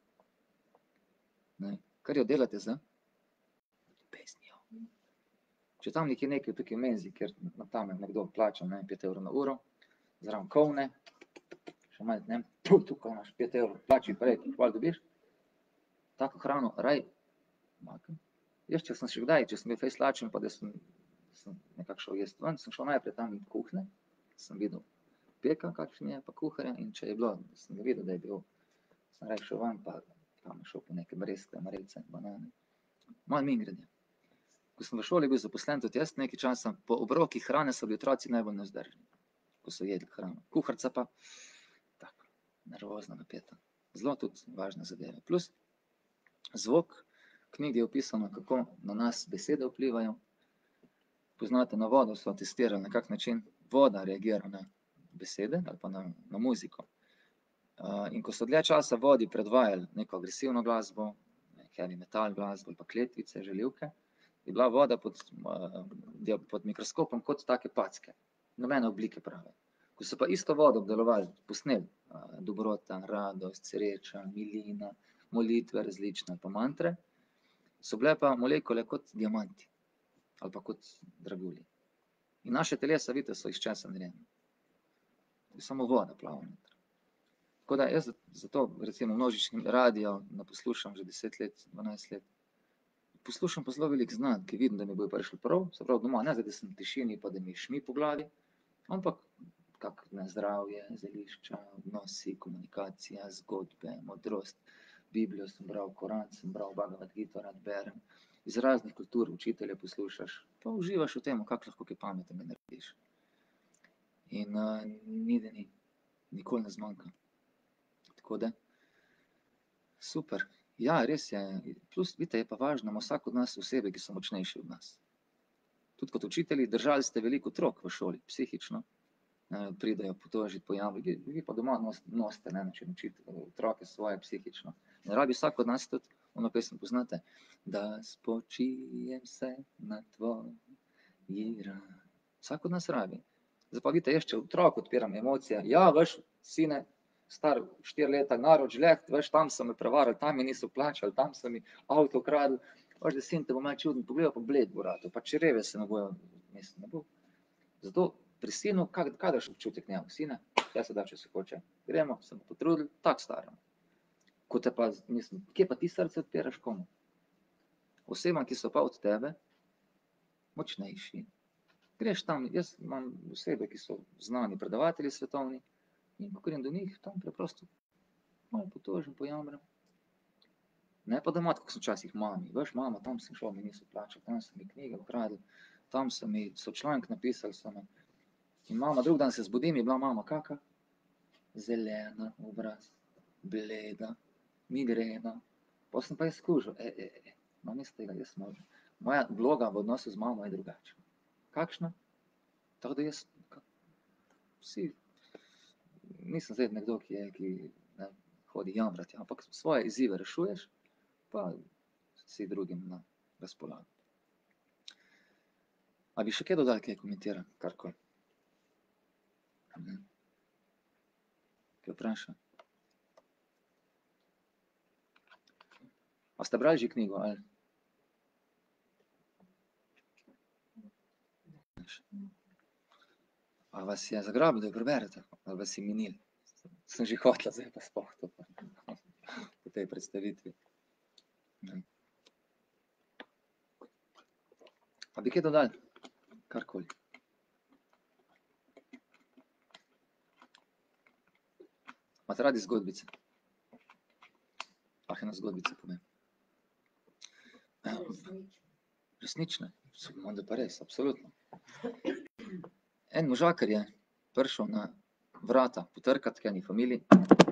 Ne, kar jo delate z pesnijo. Če tam nekje nekaj tukaj v menzi, kjer tam nekdo plača, ne, pet evrov na uro, zraven kolne, še malo, ne, tu, tukaj imaš pet evrov, plači prej, hvala dobiš. Tako hrano, raj, makam. Jaz, če sem še kdaj, če sem bil fejst lačen, pa da sem, sem nekako šel jest ven, sem šel najprej tam v kuhne, sem videl peka, kakšen je, pa kuharja, in če je bilo, sem ga videl, da je bil, sem raj šel ven, pa tam šel po neke breskve, marelice, banane. Malo mimogrede. Ko sem v šoli bil zaposlen, tudi jaz nekaj časa, po obrokih hrane so bili otroci najbolj nevzdržni, ko so jedli hrano. Kuharica pa, tako, nervozno napeta. Zelo tudi važna zadeva. Plus, zvok, v knjigi je opisano, kako na nas besede vplivajo. Poznate, na vodo so testirali, na kak način voda reagira na besede ali pa na, na muziko. Uh, in ko so dlje časa vodi predvajali neko agresivno glasbo, heavy metal glasbo ali pa kletvice, žaljivke, je bila voda pod, uh, pod mikroskopom kot take packe, nobene oblike prave. Ko so pa isto vodo obdelovali, posneli, uh, dobrota, radost, sreča, milina, molitve različne ali pa mantre, so bile pa molekule kot diamanti ali pa kot dragulji. In naše telesa, vidite, so iz česa narejene. To je samo voda plava noter. Tako da jaz zato recimo množični radio ne poslušam že deset let, dvanajst let. Poslušam pa zelo veliko znanj, ki vidim, da mi bojo prišli prav, se pravi doma, ne zdaj, da sem v tišini, pa da mi šmi po glavi, ampak kak ne, zdravje, zelišča, odnosi, komunikacija, zgodbe, modrost. Biblijo sem bral, Koran sem bral, Bhagavad Gito rad berem. Iz raznih kultur učitelje poslušaš, pa uživaš v tem, kak lahko kaj pametnega narediš. In uh, ni da ni, nikoli ne zmanjka. Tako da, super. Ja, res je. Plus, vidite, je pa važno, ima vsak od nas osebe, ki so močnejši od nas. Tudi kot učitelji, držali ste veliko otrok v šoli, psihično. Ne, pridejo potožiti po jambi, vi, vi pa doma nos, nosite, ne, način učiti otroke svoje psihično. In rabi vsak od nas tudi, ono pesem poznate, da spočijem se na tvoji rani. Vsak od nas rabi. Zdaj pa vidite, jaz, če otrok odpiram emocije, ja, veš, sine, star štiri leta, narod žleht, veš, tam so me prevarali, tam mi niso plačali, tam so mi avto ukradli, veš, da sin te bo malo čuden pogledal, pa bled bo ratal, pa čreve se ne bojo, mislim, ne bo. Zato pri sinu, kak, kaj daš občutek njemu, sine, kaj se da, če se hoče, gremo, se mu potrudili, tako staramo. Ko te pa, mislim, kje pa ti srce odpiraš komu? Osebam, ki so pa od tebe močnejši. Greš tam, jaz imam osebe, ki so znani predavatelji svetovni, in ko grem do njih, tam preprosto malo potožim, pojamram. Ne pa da mat, ko sem včasih mami, veš, mama, tam sem šel, mi niso plačali, tam so mi knjige ukradli, tam so mi, so članek napisali, so me. In mama, drug dan se zbudim, je bila mama kaka? Zelena obraz, bleda, migrena. Pa sem pa jaz skužil, e, e, e, imam jaz tega, jaz možem. Moja vloga v odnosu z mamo je drugačna. Kakšna? Tako da jaz, vsi, nisem zdaj nekdo, ki je, ki ne, hodi jamrati, ampak svoje izzive rešuješ, pa si drugim na razpolago. A bi še kaj dodali, kaj komentira, karkoli? Kaj vpraša? A ste brali že knjigo, ali? A vas je zagrabil, da jo preberete? Ali vas je minil? Sem že hotela, zdaj pa sploh to pa. Po tej predstavitvi. A bi kaj dodali? Karkoli. Imate radi zgodbice? Ah, ena zgodbica povem. Resnične? Onda pa res, absolutno. En možakar je prišel na vrata potrkati k eni familiji.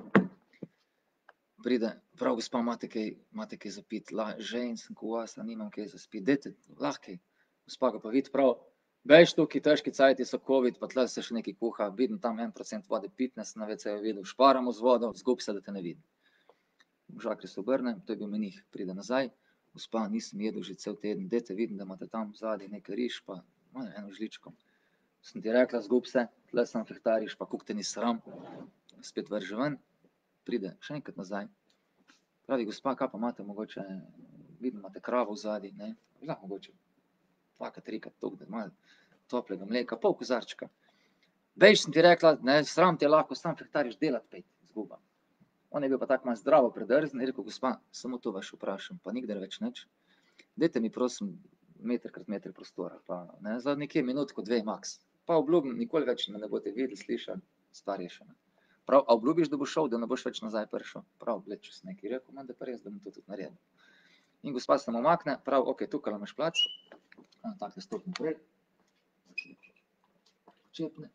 Pride, prav, gospa, imate kaj, imate kaj za piti? Žejen sem ko vas, a nimam kaj za spiti. Dajte, lahko. Gospa ga pa vidi prav, bež tukaj, težki cajti so covid, pa tle se še nekaj kuha, vidim tam en procent vode pitne, sem na ve ce ju videl, šparamo z vodo, zgub se, da te ne vidim. Možakar se obrne, to je bil menih, pride nazaj. Gospa, nisem jedel že cel teden, dajte, vidim, da imate tam zadaj nekaj riž, pa malo eno žličko. Sem ti rekla, zgub se, tle sem fehtariš, pa kuk te ni sram. Spet vrže ven, pride še enkrat nazaj. Pravi, gospa, kaj pa imate mogoče, vidim, imate kravo vzadaj, ne, lahko mogoče dvakrat, trikrat toliko, da malo toplega mleka, pol kozarčka. Veš, sem ti rekla, ne, sram te lahko, sam fehtariš delati pet, izguba. On je bil pa tako malo zdravo predrzen, je rekel, gospa, samo to vas vprašam, pa nikdar več nič. Dajte mi prosim meter krat meter prostora, pa ne, za nekje minutko, dve maks. Pa obljubim, nikoli več me ne boste videli, slišali, stvar rešena. Prav, a obljubiš, da boš šel, da ne boš več nazaj prišel? Prav, gled, če sem nekaj rekel, menda pa res, da bom to tudi naredil. In gospa se mu umakne, prav, okej, tukaj imaš plac, takle stopim prej, čepne,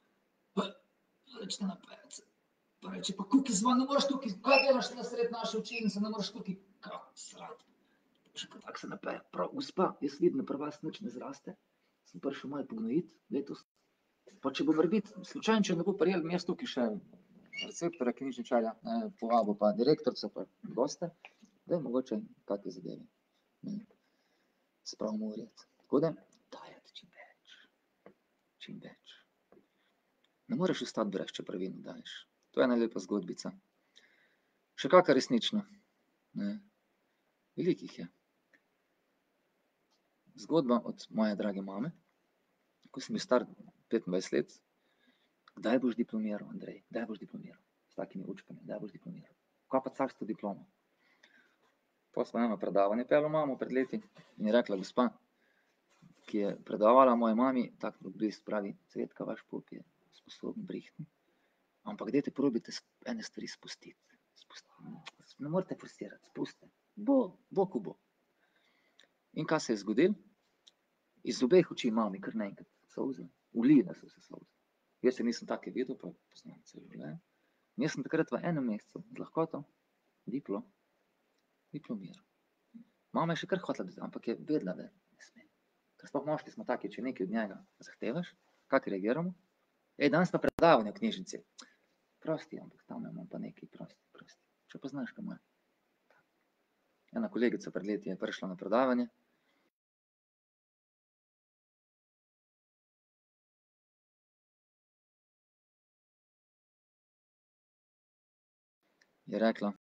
začne napajati se, pa reče, pa kuki zvan, ne moreš tukaj, kaj delaš na sred naše učilnice, ne moreš tukaj, kako srat. Še pa tako se napeje, prav, gospa, jaz vidim, da pri vas nič ne zraste, sem prišel malo pognojiti letos, pa če bo morebiti, slučajno, če ne bo prijel, bom jaz tukaj še receptorja, knjižničarja, povabil pa direktorico pa goste, da je mogoče kake zadeve, ne, spravimo v red. Tako da, dajati čim več, čim več. Ne moreš ostati brez, če pravilno daješ. To je ena lepa zgodbica. Še kaka resnična, ne, veliko jih je. Zgodba od moje drage mame, ko sem bil star petindvajset let, kdaj boš diplomiral, Andrej, kdaj boš diplomiral? S takimi učkami, kdaj boš diplomiral? Kaj pa carsko diplomo? Pol smo eno predavanje peljali mamo pred leti in je rekla gospa, ki je predavala moji mami, tako pravi, Cvetka, vaš pop je sposoben, brihten, ampak dajte probajte ene stvari spustiti. Ne morete forsirati, spustite. Bo, bo, ko bo. In kaj se je zgodilo? Iz obeh oči mami kar naenkrat solze, ulile so se solze. Jaz je nisem take videl, pa poznam celo življenje. In jaz sem takrat v enem mesecu z lahkoto diplo, diplomiral. Mama je še kar hotela, ampak je vedela, da ne sme. Ker sploh moški smo taki, če nekaj od njega zahtevaš, kako reagiramo? Ej, danes pa predavanje v knjižnici. Prosti, ampak tam imam pa nekaj, prosti, prosti. Če pa znaš, kaj ima. Ena kolegica pred leti je prišla na predavanje. Je rekla,